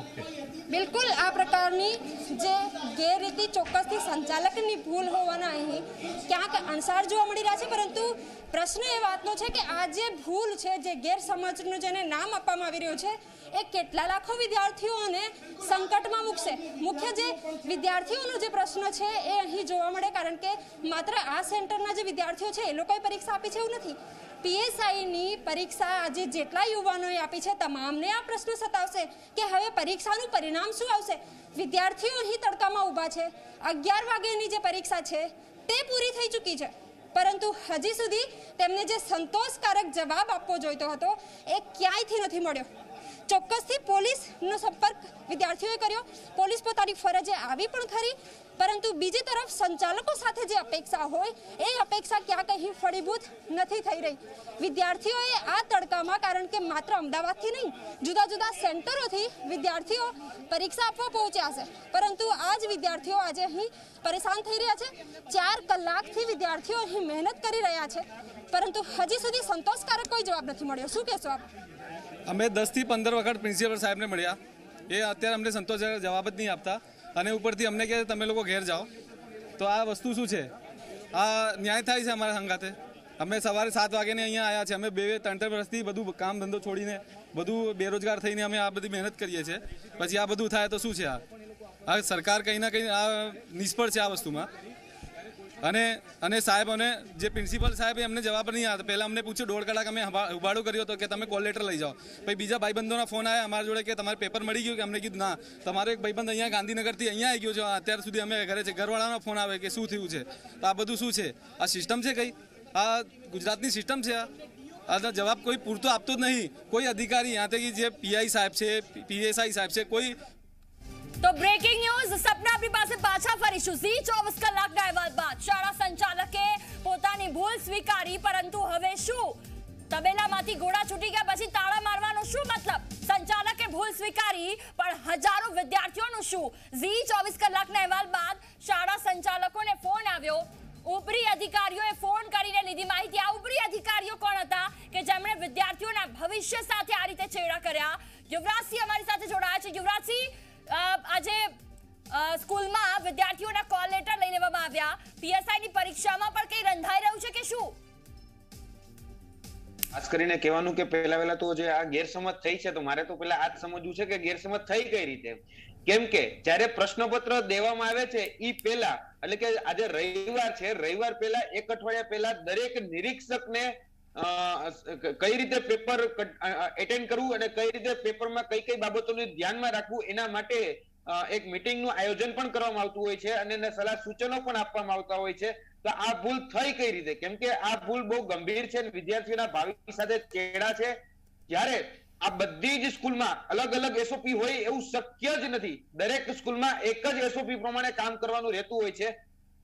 બિલકુલ આ પ્રકારની જે ગેરરીતિ ચોક્કસથી સંચાલકની ભૂલ હોવાના અહીં ક્યાંક અણસાર જોવા મળી રહ્યા છે, પરંતુ પ્રશ્ન એ વાતનો છે કે આ જે ભૂલ છે, જે ગેરસમજનું જેને નામ આપવામાં આવી રહ્યું છે, એ કેટલા લાખો વિદ્યાર્થીઓને સંકટમાં મૂકશે. મુખ્ય જે વિદ્યાર્થીઓનો જે પ્રશ્ન છે એ અહીં જોવા મળે, કારણ કે માત્ર આ સેન્ટરના જે વિદ્યાર્થીઓ છે એ લોકોએ પરીક્ષા આપી છે એવું નથી. પીએસઆઈની પરીક્ષા આજે જેટલા યુવાનોએ આપી છે તમામને આ પ્રશ્ન સતાવશે કે હવે પરીક્ષાનું પરિણામ શું આવશે. વિદ્યાર્થીઓ અહીં તડકામાં ઊભા છે. 11 વાગ્યાની જે પરીક્ષા છે તે પૂરી થઈ ચૂકી છે, પરંતુ હજી સુધી તેમને જે સંતોષકારક જવાબ આપવો જોઈતો હતો એ ક્યાંયથી નથી મળ્યો. ચોક્કસથી પોલીસનો સંપર્ક વિદ્યાર્થીઓએ કર્યો, પોલીસ પોતાની ફરજે આવી પણ ખરી, પરંતુ બીજી તરફ સંચાલકો સાથે જે અપેક્ષા હોય એ અપેક્ષા ક્યાંક અહીં ફળીભૂત નથી થઈ રહી. વિદ્યાર્થીઓએ આ તડકામાં, કારણ કે માત્ર અમદાવાદથી નહીં જુદા જુદા સેન્ટરોથી વિદ્યાર્થીઓ પરીક્ષા આપવા પહોંચ્યા છે, પરંતુ આ જ વિદ્યાર્થીઓ આજે અહીં પરેશાન થઈ રહ્યા છે. 4 કલાકથી વિદ્યાર્થીઓ અહીં મહેનત કરી રહ્યા છે, પરંતુ હજી સુધી સંતોષકારક કોઈ જવાબ નથી મળ્યો. શું કહેશો આપ? અમે 10 થી 15 વખત પ્રિન્સિપલ સાહેબને મળ્યા, એ અત્યારે અમને સંતોષજનક જવાબ જ નહીં આપતા, અને ઉપરથી અમને કહે તમે લોકો ઘેર જાઓ. તો આ વસ્તુ શું છે? આ ન્યાય થાય છે અમારા સંગાતે? અમે સવારે 7 વાગ્યાને અહીંયા આવ્યા છે. અમે 2-3 વર્ષથી બધું કામ ધંધો છોડીને બધું બેરોજગાર થઈને અમે આ બધી મહેનત કરીએ છીએ, પછી આ બધું થાય તો શું છે? આ સરકાર કંઈ ના કંઈ આ નિષ્ફળ છે આ વસ્તુમાં. અને સાહેબ, અને જે પ્રિન્સિપલ સાહેબ એમને જવાબ નહીં આપતા. પહેલાં અમને પૂછ્યું, 1.5 કલાક અમે ઉભાડો કર્યો હતો કે તમે કોલ લેટર લઈ જાઓ. પછી બીજા ભાઈબંધોના ફોન આવ્યા અમારા જોડે કે તમારે પેપર મળી ગયું કે? અમને કીધું ના, તમારો એક ભાઈબંધ અહીંયા ગાંધીનગરથી અહીંયા આવી ગયો છે, અત્યાર સુધી અમે ઘરે છે. ઘરવાળાનો ફોન આવે કે શું થયું છે? તો આ બધું શું છે? આ સિસ્ટમ છે કંઈ? આ ગુજરાતની સિસ્ટમ છે? આનો જવાબ કોઈ પૂરતો આપતો જ નહીં. કોઈ અધિકારી, यहाँ तक જે પીઆઈ સાહેબ છે, પીએસઆઈ સાહેબ છે, કોઈ. તો બ્રેકિંગ ન્યૂઝ સપના આપણી પાસે પાછા ફરીશું. 24 કલાકના અહેવાલ બાદ શાળા સંચાલકે પોતાની ભૂલ સ્વીકારી, પરંતુ હવે શું? તબેલામાંથી ઘોડા છૂટી ગયા પછી તાળા મારવાનો શું મતલબ? સંચાલકે ભૂલ સ્વીકારી, પણ હજારો વિદ્યાર્થીઓનું શું? 24 કલાકના અહેવાલ બાદ શાળા સંચાલકોને ફોન આવ્યો. ઉપરી અધિકારીઓએ ફોન કરીને લીધી માહિતી. આ ઉપરી અધિકારીઓ કોણ હતા કે જેમણે વિદ્યાર્થીઓના ભવિષ્ય સાથે આ રીતે છેડા કર્યા? યુવરાજસિંહ અમારી સાથે જોડાયા છે. યુવરાજસિંહ, આજે સ્કૂલમાં વિદ્યાર્થીઓના કોલ લેટર લઈ લેવામાં આવ્યા. પીએસઆઈની પરીક્ષામાં પણ કંઈ રંધાઈ રહ્યું છે કે શું? ખાસ કરીને કહેવાનું કે પહેલા તો જે આ ગેરસમજ થઈ છે, તો મારે તો પહેલા આ જ સમજવું છે કે ગેરસમજ થઈ કઈ રીતે. કેમ કે જ્યારે પ્રશ્નપત્ર દેવામાં આવે છે એ પહેલા, એટલે કે આજે રવિવાર છે, રવિવાર પહેલા 1 અઠવાડિયા પહેલા દરેક નિરીક્ષકને કઈ રીતે પેપર એટેન્ડ કરવું અને કઈ રીતે પેપરમાં કઈ કઈ બાબતોને ધ્યાનમાં રાખવું એના માટે એક મીટિંગનું આયોજન પણ કરવામાં આવતું હોય છે અને એને સલાહ સૂચનો પણ આપવામાં આવતા હોય છે. તો આ ભૂલ થઈ કઈ રીતે? કેમ કે આ ભૂલ બહુ ગંભીર છે, વિદ્યાર્થીઓના ભાવિ સાથે ચેડા છે. જ્યારે આ બધી જ સ્કૂલમાં અલગ અલગ એસઓપી હોય એવું શક્ય જ નથી. દરેક સ્કૂલમાં એક જ એસઓપી પ્રમાણે કામ કરવાનું રહેતું હોય છે.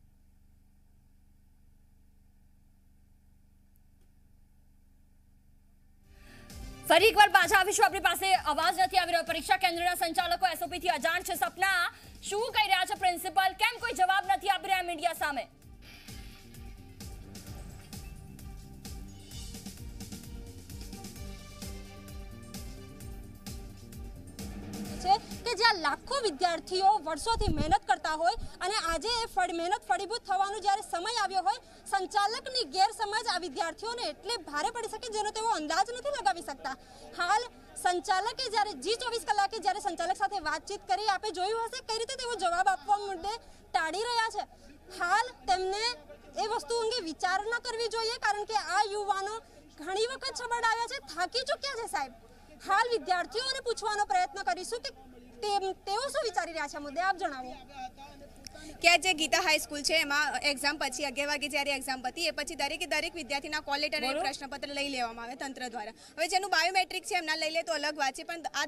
ફરી એકવાર પાછા આવીશું. આપણી પાસે અવાજ નથી આવી રહ્યો. પરીક્ષા કેન્દ્રના સંચાલકો એસઓપી થી અજાણ છે. સપના, શું કહી રહ્યા છે પ્રિન્સિપલ? કેમ કોઈ જવાબ નથી આપી રહ્યા મીડિયા સામે? કે જ્યાં લાખો વિદ્યાર્થીઓ વર્ષોથી મહેનત કરતા હોય અને આજે એ મહેનત ફળીભૂત થવાનો જ્યારે સમય આવ્યો હોય, સંચાલકની ગેરસમજ આ વિદ્યાર્થીઓને એટલે ભારે પડી શકે જેનો તેઓ અંદાજ નથી લગાવી શકતા. હાલ સંચાલકે જ્યારે G24 કલાકે જ્યારે સંચાલક સાથે વાતચીત કરી આપે જોયું હશે કઈ રીતે તેઓ જવાબ આપવા મુદ્દે ટાળી રહ્યા છે. હાલ તેમને એ વસ્તુ અંગે વિચારણા કરવી જોઈએ કારણ કે આ યુવાનો ઘણી વખત છબડાવ્યા છે, થાકી ચૂક્યા છે સાહેબ. હાલ વિદ્યાર્થીઓને પૂછવાનો પ્રયત્ન કરીશું કે તેઓ શું વિચારી રહ્યા છે મુદ્દે. આપ જણાવો કે જે ગીતા હાઈસ્કૂલ છે એમાં એક્ઝામ પછી 11 વાગે જ્યારે એક્ઝામ પતી એ પછી દરેક વિદ્યાર્થીના કોલ લેટર અને પ્રશ્નપત્ર લઈ લેવામાં આવે તંત્ર દ્વારા. હવે જેનું બાયોમેટ્રિક છે એમના લઈ લે તો અલગ વાત છે, પણ આ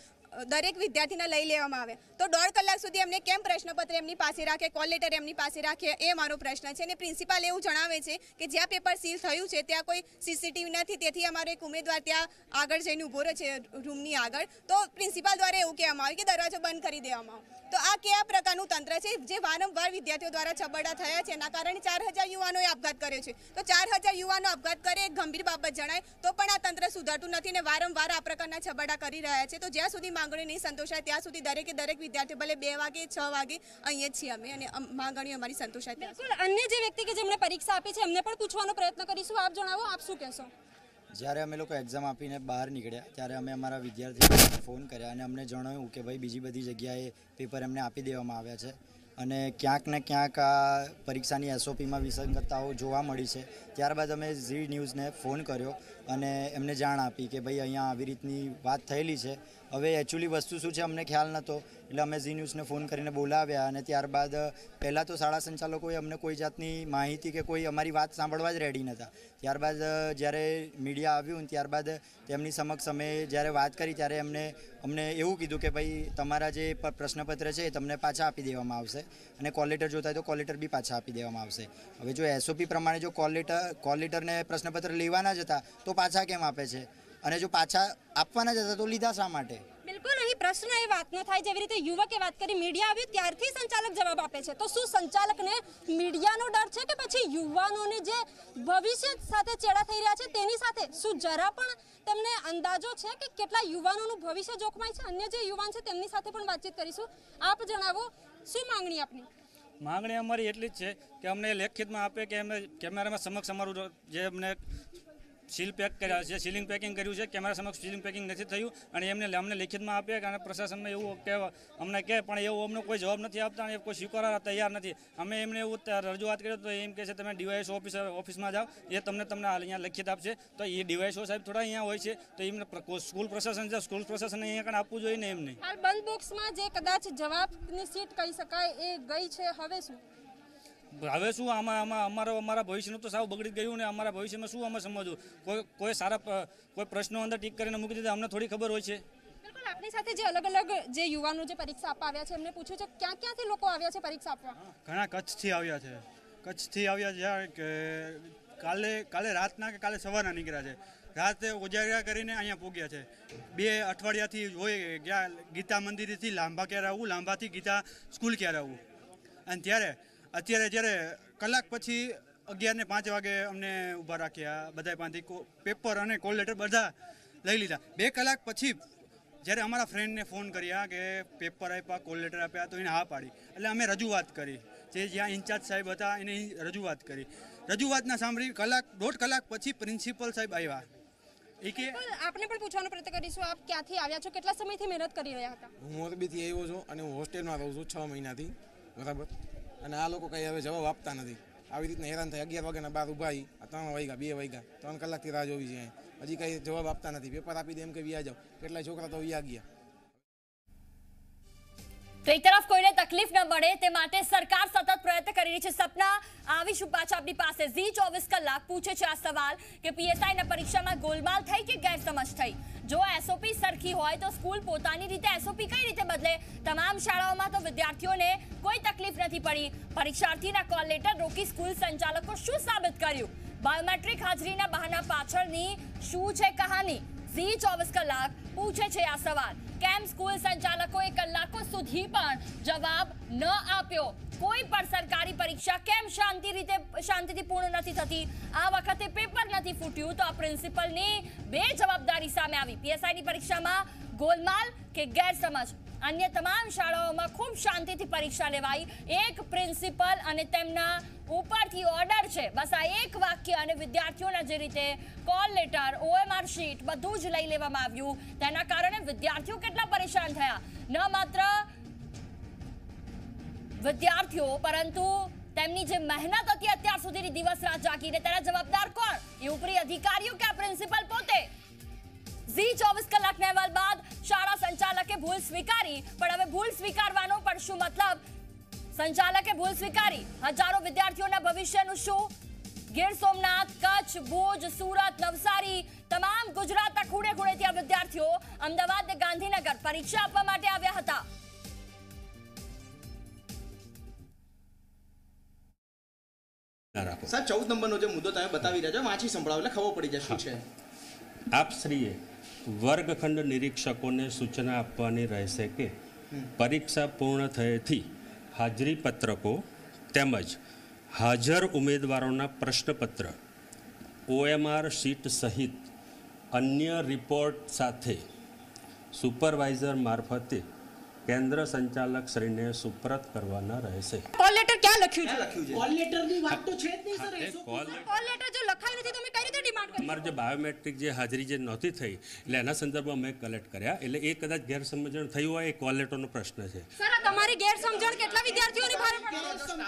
દરેક વિદ્યાર્થીના લઈ લેવામાં આવે તો 1.5 કલાક સુધી એમને કેમ પ્રશ્નપત્ર એમની પાસે રાખે, કોલ લેટર એમની પાસે રાખે, એ મારો પ્રશ્ન છે. અને પ્રિન્સિપાલ એવું જણાવે છે કે જ્યાં પેપર સીલ થયું છે ત્યાં કોઈ સીસીટીવી નથી, તેથી અમારો એક ઉમેદવાર ત્યાં આગળ જઈને ઊભો રહે છે રૂમની આગળ, તો પ્રિન્સિપાલ દ્વારા એવું કહેવામાં આવ્યું કે દરવાજો બંધ કરી દેવામાં આવે. તો આ કયા પ્રકારનું તંત્ર છે જે વારંવાર વિદ્યાર્થીઓ દ્વારા છબરડા થયા છે, એના કારણે 4000 યુવાનોએ આપઘાત કર્યો છે. તો 4000 યુવાનો આપઘાત કરે એક ગંભીર બાબત જણાય તો પણ આ તંત્ર સુધરતું નથી ને વારંવાર આ પ્રકારના છબરડા કરી રહ્યા છે. તો જ્યાં સુધી માંગણી નહીં સંતોષાય ત્યાં સુધી દરેક વિદ્યાર્થીઓ ભલે 2 વાગે 6 વાગે અહીંયા જ છીએ અમે અને માંગણીઓ અમારી સંતોષાય. બિલકુલ અન્ય જે વ્યક્તિ કે જેમણે પરીક્ષા આપી છે એમને પણ પૂછવાનો પ્રયત્ન કરીશું. આપ જણાવો, આપ શું કહેશો? જ્યારે અમે લોકો એક્ઝામ આપીને બહાર નીકળ્યા ત્યારે અમે અમારા વિદ્યાર્થીઓને ફોન કર્યા અને અમને જણાવ્યું કે ભાઈ બીજી બધી જગ્યાએ પેપર એમને આપી દેવામાં આવ્યા છે અને ક્યાંક ને ક્યાંક આ પરીક્ષાની SOPમાં વિસંગતતાઓ જોવા મળી છે. ત્યારબાદ અમે ઝી ન્યૂઝને ફોન કર્યો અને એમને જાણ આપી કે ભાઈ અહીંયા આવી રીતની વાત થયેલી છે. હવે એકચ્યુઅલી વસ્તુ શું છે અમને ખ્યાલ નહોતો એટલે અમે ઝી ન્યૂઝને ફોન કરીને બોલાવ્યા અને ત્યારબાદ પહેલાં તો શાળા સંચાલકોએ અમને કોઈ જાતની માહિતી કે કોઈ અમારી વાત સાંભળવા જ રેડી નહોતા. ત્યારબાદ જ્યારે મીડિયા આવ્યું ત્યારબાદ તેમની સમક્ષ અમે જ્યારે વાત કરી ત્યારે અમને એવું કીધું કે ભાઈ તમારા જે પ્રશ્નપત્ર છે એ તમને પાછા આપી દેવામાં આવશે અને કોલ લેટર જોતા હોય તો કોલ લેટર બી પાછા આપી દેવામાં આવશે. હવે જો SOP પ્રમાણે જો કોલ લેટરને પ્રશ્નપત્ર લેવાના જ હતા તો પાછા કેમ આપે છે અને જો પાછા આપવાના જ હતા તો લીધા શા માટે? બિલકુલ અહીં પ્રશ્ન એ વાતનો થાય જેવી રીતે યુવકે વાત કરી મીડિયા આવ્યું ત્યારથી સંચાલક જવાબ આપે છે. તો શું સંચાલકને મીડિયાનો ડર છે કે પછી યુવાનોને જે ભવિષ્ય સાથે ચેડા થઈ રહ્યા છે તેની સાથે શું જરા પણ તેમને અંદાજો છે કે કેટલા યુવાનોનું ભવિષ્ય જોખમાય છે? અન્ય જે યુવાન છે તેમની સાથે પણ વાતચીત કરીશું. આપ જણાવો, શું માંગણી આપની? માંગણી અમારી એટલી જ છે કે અમને લેખિતમાં આપે કે એમને કેમેરામાં સમક્ષ અમારું જે અમને સીલ પેક કર્યા છે, સીલિંગ પેકિંગ કર્યું છે, કેમેરા સમક્ષ સીલિંગ પેકિંગ નથી થયું અને અમને લેખિતમાં આપે અને પ્રશાસનમાં એવું કે અમને કહે પણ એવું અમને કોઈ જવાબ નથી આપતા અને કોઈ સ્વીકારવા તૈયાર નથી. અમે એમને એવું રજૂઆત કરી તો એમ કહે છે તમે DYSO ઓફિસમાં જાઓ, એ તમને અહીંયા લેખિત આપશે. તો એ DYSO સાહેબ થોડા અહીંયા હોય છે તો એમને સ્કૂલ પ્રશાસન છે, સ્કૂલ પ્રશાસન અહીંયા કણ આપવું જોઈએ ને એમને. હાલ બંધ બોક્સમાં જે કદાચ જવાબની સીટ કહી શકાય એ ગઈ છે, હવે શું અમારા ભવિષ્યનું તો સાવ બગડી ગયું ને અમારા ભવિષ્યમાં શું અમે સમજવું? કોઈ સારા કોઈ પ્રશ્નો અંદર ટીક કરીને મૂકી દીધા અમને થોડી ખબર હોય છે. બિલકુલ આપણી સાથે જે અલગ જે યુવાનો જે પરીક્ષા આપવા આવ્યા છે એમને પૂછ્યું છે ક્યાંથી લોકો આવ્યા છે પરીક્ષા આપવા? ઘણા કચ્છથી આવ્યા છે કે કાલે રાતના કે કાલે સવારના નીકળ્યા છે. રાતે ઉજાગરા કરીને અહીંયા પહોંચ્યા છે. 2 અઠવાડિયાથી હોય ગયા ગીતા મંદિરથી લાંબા ક્યારે આવવું, લાંબાથી ગીતા સ્કૂલ ક્યારે આવવું. અને અત્યારે જ્યારે કલાક પછી 11:05 વાગે અમને ઊભા રાખ્યા બધા પાંચથી પેપર અને કોલ લેટર બધા લઈ લીધા. 2 કલાક પછી જ્યારે અમારા ફ્રેન્ડને ફોન કર્યા કે પેપર આપ્યા, કોલ લેટર આપ્યા તો એને હા પાડી. એટલે અમે રજૂઆત કરી, જે જ્યાં ઇન્ચાર્જ સાહેબ હતા એને રજૂઆત કરી. રજૂઆતના સાંભળી 1.5 કલાક પછી પ્રિન્સિપલ સાહેબ આવ્યા. આપને પણ પૂછવાનો પ્રયત્ન કરીશું, આપ ક્યાંથી આવ્યા છો, કેટલા સમયથી મહેનત કરી રહ્યા હતા? હું મોરબીથી આવ્યો છું અને હું હોસ્ટેલમાં રહું છું 6 મહિનાથી, બરાબર. અને આ લોકો કંઈ હવે જવાબ આપતા નથી. આવી રીતના હેરાન થાય. 11 વાગ્યાના બાર ઊભા 3 વાગ્યા 2 વાગ્યા 3 કલાકથી રાહ જોવી છે. હજી કંઈ જવાબ આપતા નથી. પેપર આપી દે એમ કે વ્યા જાઓ. કેટલાય છોકરા તો વ્યા ગયા. તો એક તરફ કોઈને તકલીફ ન પડે તે માટે સરકાર સતત પ્રયત્ન કરી રહી છે. સપના આવીશું પાછા આપની પાસે. G24 કલાક પૂછે છે આ સવાલ કે PSIના પરીક્ષામાં ગોલમાલ થઈ કે ગેરસમજ થઈ? જો SOP સરખી હોય તો સ્કૂલ પોતાની રીતે SOP કઈ રીતે બદલે? તમામ શાળાઓમાં તો વિદ્યાર્થીઓને કોઈ તકલીફ નથી પડી. પરીક્ષાર્થીના કોલ લેટર રોકી સ્કૂલ સંચાલકો શું સાબિત કર્યું? બાયોમેટ્રિક હાજરીના બહાના પાછળની શું છે કહાની? G24 કલાક પૂછે છે આ સવાલ. કેમ સ્કૂલ સંચાલકોએ કલાકો સુધી પણ જવાબ ન આપ્યો? કોઈ પણ સરકારી પરીક્ષા કેમ શાંતિથી પૂર્ણ નથી થતી? આ વખતે પેપર નથી ફૂટ્યું તો આ પ્રિન્સિપલની 2 જવાબદારી સામે આવી. PSIની પરીક્ષામાં ગોલમાલ કે ગેરસમજ? અન્ય તમામ શાળાઓમાં ખૂબ શાંતિથી પરીક્ષા લેવાઈ. એક પ્રિન્સિપલ અને તેમના ઉપરથી ઓર્ડર છે, બસ આ એક વાક્ય અને વિદ્યાર્થીઓના જે રીતે call letter, OMR sheet sheet બધું જ લઈ લેવામાં આવ્યું. તેના કારણે વિદ્યાર્થીઓ કેટલા પરેશાન થયા. ન માત્ર વિદ્યાર્થીઓ પરંતુ તેમની જે મહેનત હતી અત્યાર સુધીની દિવસ રાત જાગીને તેના જવાબદાર કોણ? એ ઉપરી અધિકારીઓ કે પ્રિન્સિપલ પોતે? ઝી 24 કલાકના અહેવાલ બાદ શાળા સંચાલકે ભૂલ સ્વીકારી, પણ હવે ભૂલ સ્વીકારવાનો પણ શું મતલબ? સંચાલકે ભૂલ સ્વીકારી, હજારો વિદ્યાર્થીઓના ભવિષ્યનું શું? ગીર સોમનાથ, કચ્છ, ભુજ, સુરત, નવસારી તમામ ગુજરાતના ખૂણે ખૂણેથી આ વિદ્યાર્થીઓ અમદાવાદ અને ગાંધીનગર પરીક્ષા આપવા માટે આવ્યા હતા. સાહેબ 14 નંબરનો જે મુદ્દો તમે બતાવી રહ્યા છો વાંચી સંભળાવો એટલે ખબર પડી જાય શું છે. આપશ્રીએ વર્ગખંડ નિરીક્ષકોને સૂચના આપવાની રહેશે કે પરીક્ષા પૂર્ણ થયેથી હાજરી પત્રકો તેમજ હાજર ઉમેદવારોના પ્રશ્નપત્ર, OMR શીટ સહિત અન્ય રિપોર્ટ સાથે સુપરવાઇઝર મારફતે કેન્દ્ર સંચાલક શ્રીને સુપરત કરવાના રહેશે. કોલ લેટર ક્યાં લખ્યું છે? કોલ લેટરની વાત તો છે જ નહીં સર. કોલ લેટર જો લખાયું નથી તો અમે કઈ રીતે ડિમાન્ડ કરી? અમારું જે બાયોમેટ્રિક જે હાજરી જે નહોતી થઈ એટલે એના સંદર્ભમાં અમે કલેક્ટ કર્યા. એટલે એ કદાચ ગેરસમજણ થયું હોય એ કોલ લેટરનો પ્રશ્ન છે. સર આ તમારી ગેરસમજણ કેટલા વિદ્યાર્થીઓની ભારે પડે?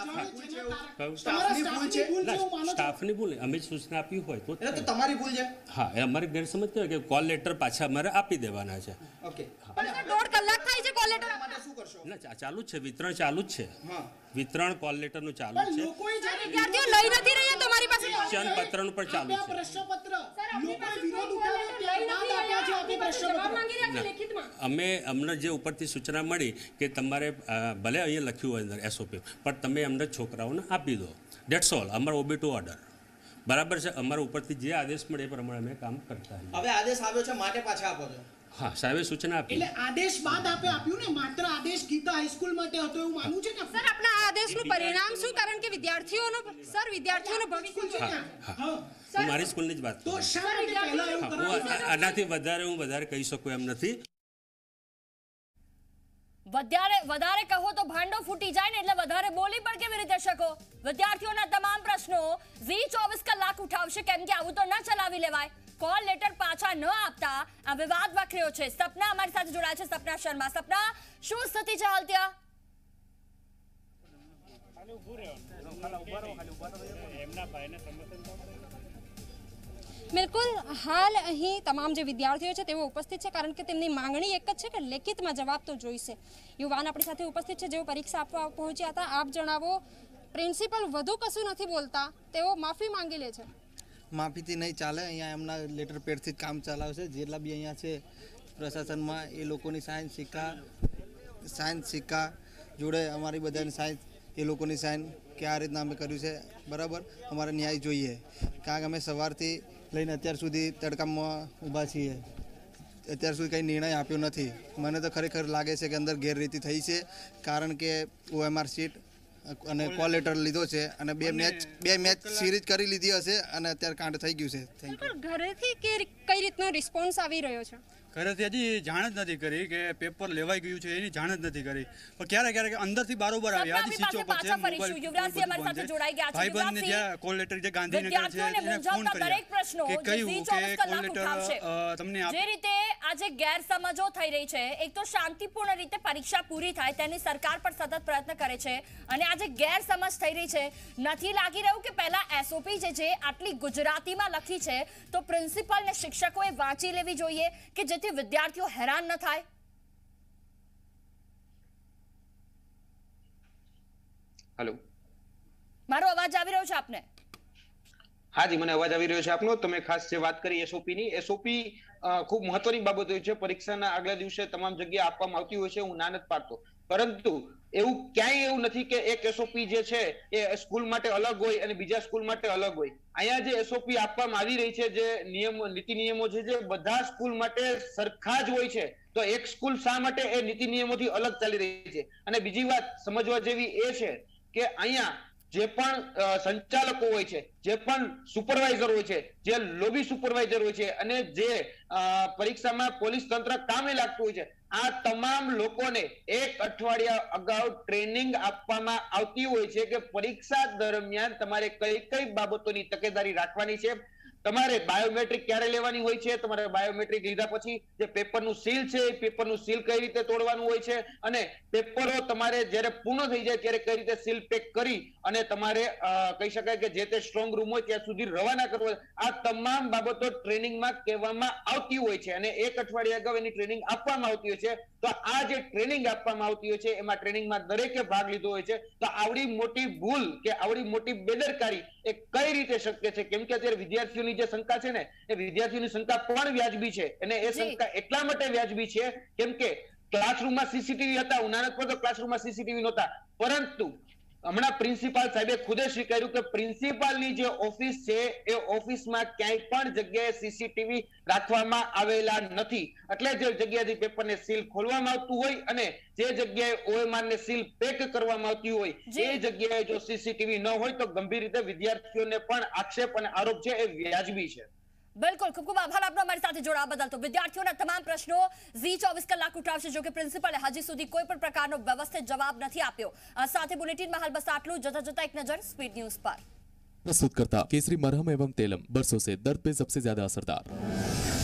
સ્ટાફની ભૂલ અમે સૂચના આપી હોય તો તમારી ભૂલ છે. હા, એ અમારી ગેરસમજ કહેવાય કે કોલ લેટર પાછા અમારે આપી દેવાના છે. ઓકે પણ સર 1.5 કલાક થાય છે કોલ લેટર શું કરશો? ના, ચાલુ જ છે, વિતરણ ચાલુ જ છે. વિતરણ કોલ લેટરનું ચાલુ છે. વિદ્યાર્થીઓ લઈ નથી રહ્યા તમારી પાસે સૂચન પત્રનું પણ ચાલુ છે. પ્રશ્નપત્ર લોકોએ વિરોધ ઉઠાવ્યો ત્યારબાદ આપ્યા છે આપે પ્રશ્નપત્ર. અમને જે ઉપરથી સૂચના મળી કે તમારે ભલે અહીંયા લખ્યું હોય અંદર SOP પણ તમે અમને છોકરાઓને આપી દો. Dates all. અમારો OB ટુ ઓર્ડર બરાબર છે. અમારા ઉપરથી જે આદેશ મળે એ પ્રમાણે અમે કામ કરતા હોઈએ. હવે આદેશ આવ્યો છે માટે પાછા આપો છો? હા, સાહેબે સૂચના આપી. એટલે આદેશ બાદ આપે આપ્યું ને, માત્ર આદેશ ગીતા હાઈસ્કૂલ માટે હતો એવું માનવું છે ને સર? આપણા આ આદેશનું પરિણામ શું? કારણ કે વિદ્યાર્થીઓનો ભવિષ્ય છે. હું મારી સ્કૂલની જ વાત તો શા માટે પહેલા એવું કરાયું? આનાથી વધારે કહી શકું એમ નથી. વધારે કહો તો ભાંડો ફૂટી જાય ને, એટલે વધારે બોલી પણ કેવી રીતે શકો? વિદ્યાર્થીઓના તમામ પ્રશ્નો ઝી 24 કલાક ઉઠાવશે, કેમ કે આવું તો ન ચલાવી લેવાય. કોલ લેટર પાછા ન આપતા આ વિવાદ વકર્યો છે. સપના અમારી સાથે જોડાયા છે, સપના શર્મા. સપના, શું સ્થિતિ છે હાલ ત્યાં? બિલકુલ, હાલ અહીં તમામ જે વિદ્યાર્થીઓ છે તેઓ ઉપસ્થિત છે, કારણ કે તેમની માંગણી એક જ છે કે લેખિતમાં જવાબ તો જોઈશે. યુવાન આપણી સાથે ઉપસ્થિત છે જેઓ પરીક્ષા આપવા પહોંચ્યા હતા. આપ જણાવો, પ્રિન્સિપલ વધુ કશું નથી બોલતા, તેઓ માફી માંગી લે છે. માફીથી નહીં ચાલે. અહીંયા એમના લેટર પેડથી જ કામ ચલાવશે. જેટલા બી અહીંયા છે પ્રશાસનમાં એ લોકોની સાયન્સ સિક્કા જોડે અમારી બધાની સાયન્સ, એ લોકોની સાઇન કે આ રીતના અમે કર્યું છે. બરાબર, અમારે ન્યાય જોઈએ. કારણ કે અમે સવારથી લઈને અત્યાર સુધી તડકામાં ઊભા છીએ. અત્યાર સુધી કંઈ નિર્ણય આપ્યો નથી. મને તો ખરેખર લાગે છે કે અંદર ગેરરીતિ થઈ છે, કારણ કે OMR શીટ અને કોલ લેટર લીધો છે અને બે મેચ સિરીઝ કરી લીધી હશે અને અત્યારે કાંડ થઈ ગયું છે. Thank you. ઘરેથી કઈ રીતનો રિસ્પોન્સ આવી રહ્યો છે? ઘરેથી હજી જાણ જ નથી કરી કે પેપર લેવાઈ ગયું છે, એની જાણ જ નથી કરી. પણ ક્યારેક અંદરથી બારોબાર આવી આજે સ્વિચ ઓફ છે. યુવરાજસિંહ અમારી સાથે જોડાઈ ગયા છે. ભાઈબંધને જ્યાં કોલ લેટર જે ગાંધીનગર છે એને ફોન કર્યો કે કહ્યું કે કોલ લેટર તમને જે રીતે આજે ગેરસમજો થઈ રહી છે, એક તો શાંતિપૂર્ણ રીતે પરીક્ષા પૂરી થાય તેની સરકાર પણ સતત પ્રયત્ન કરે છે, અને આજે ગેરસમજ થઈ રહી છે. નથી લાગી રહ્યું કે પહેલા SOP જે આટલી ગુજરાતીમાં લખી છે તો પ્રિન્સિપલ ને શિક્ષકોએ વાંચી લેવી જોઈએ કે જેથી વિદ્યાર્થીઓ હેરાન ન થાય? હેલો, મારો અવાજ આવી રહ્યો છે આપને? હા જી, મને અવાજ આવી રહ્યો છે આપનો. તમે ખાસ જે વાત કરી SOP ની, SOP ખૂબ મહત્વની બાબત હોય છે. પરીક્ષાના આગલા દિવસે તમામ જગ્યાએ આપવામાં આવતી હોય છે, હું ના નથી પાડતો, પરંતુ એવું ક્યાંય એવું નથી કે એક SOP જે છે એ સ્કૂલ માટે અલગ હોય અને બીજા સ્કૂલ માટે અલગ હોય. અહીંયા જે SOP આપવામાં આવી રહી છે, જે નિયમો નીતિ નિયમો છે, જે બધા સ્કૂલ માટે સરખા જ હોય છે. તો એક સ્કૂલ શા માટે એ નીતિ નિયમોથી અલગ ચાલી રહી છે? અને બીજી વાત સમજવા જેવી એ છે કે અહીંયા જે પણ સંચાલકો હોય છે, જે પણ સુપરવાઇઝર હોય છે, જે લોબી સુપરવાઇઝર હોય છે, અને જે પરીક્ષામાં પોલીસ તંત્ર કામે લાગતું હોય છે, આ તમામ લોકોને એક અઠવાડિયા અગાઉ ટ્રેનિંગ આપવામાં આવતી હોય છે કે પરીક્ષા દરમિયાન તમારે કઈ કઈ બાબતોની તકેદારી રાખવાની છે, તમારે બાયોમેટ્રિક ક્યારે લેવાની હોય છે, તમારે બાયોમેટ્રિક લીધા પછી જે પેપરનું સીલ છે એ પેપરનું સીલ કઈ રીતે તોડવાનું હોય છે, અને પેપરો તમારે જ્યારે પૂર્ણ થઈ જાય ત્યારે કઈ રીતે સીલ પેક કરી અને તમારે કહી શકાય કે જે તે સ્ટ્રોંગ રૂમ હોય ત્યાં સુધી રવાના કરવો, આ તમામ બાબતો ટ્રેનિંગમાં કહેવામાં આવતી હોય છે અને 1 અઠવાડિયા અગાઉ એની ટ્રેનિંગ આપવામાં આવતી હોય છે. તો આ જે ટ્રેનિંગ આપવામાં આવતી હોય છે એમાં ટ્રેનિંગમાં દરેકે ભાગ લીધો હોય છે. તો આવડી મોટી ભૂલ કે આવડી મોટી બેદરકારી એ કઈ રીતે શક્ય છે? કેમ કે અત્યારે વિદ્યાર્થીઓની જે શંકા છે ને એ વિદ્યાર્થીઓની શંકા પણ વ્યાજબી છે, અને એ શંકા એટલા માટે વ્યાજબી છે કેમ કે ક્લાસરૂમમાં સીસીટીવી હતા, ઉનાળા પર તો ક્લાસરૂમમાં સીસીટીવી નહોતા, પરંતુ હમણાં પ્રિન્સિપાલ સાહેબે ખુદે સ્વીકાર્યું કે પ્રિન્સિપાલની જે ઓફિસ છે એ ઓફિસમાં ક્યાંય પણ જગ્યાએ સીસીટીવી રાખવામાં આવેલા નથી. એટલે જે જગ્યાએથી પેપરને સીલ ખોલવામાં આવતું હોય અને જે જગ્યાએ OMR ને સીલ પેક કરવામાં આવતી હોય એ જગ્યાએ જો સીસીટીવી ન હોય તો ગંભીર રીતે વિદ્યાર્થીઓને પણ આક્ષેપ અને આરોપ છે એ વ્યાજબી છે. બિલકુલ, ખૂબ ખૂબ આભાર આપનો અમારી સાથે જોડાવા બદલ. તો વિદ્યાર્થીઓના તમામ પ્રશ્નો ઝી 24 કલાક ઉઠાવશે, જો કે પ્રિન્સિપલે હજી સુધી કોઈ પણ પ્રકારનો વ્યવસ્થિત જવાબ નથી આપ્યો. સાથે બુલેટિનમાં હાલ બસ આટલું. જતા એક નજર સ્પીડ ન્યૂઝ પર. प्रस्तुत करता केसरी मरहम एवं तेलम बरसों से दर्द पे सबसे ज्यादा असरदार.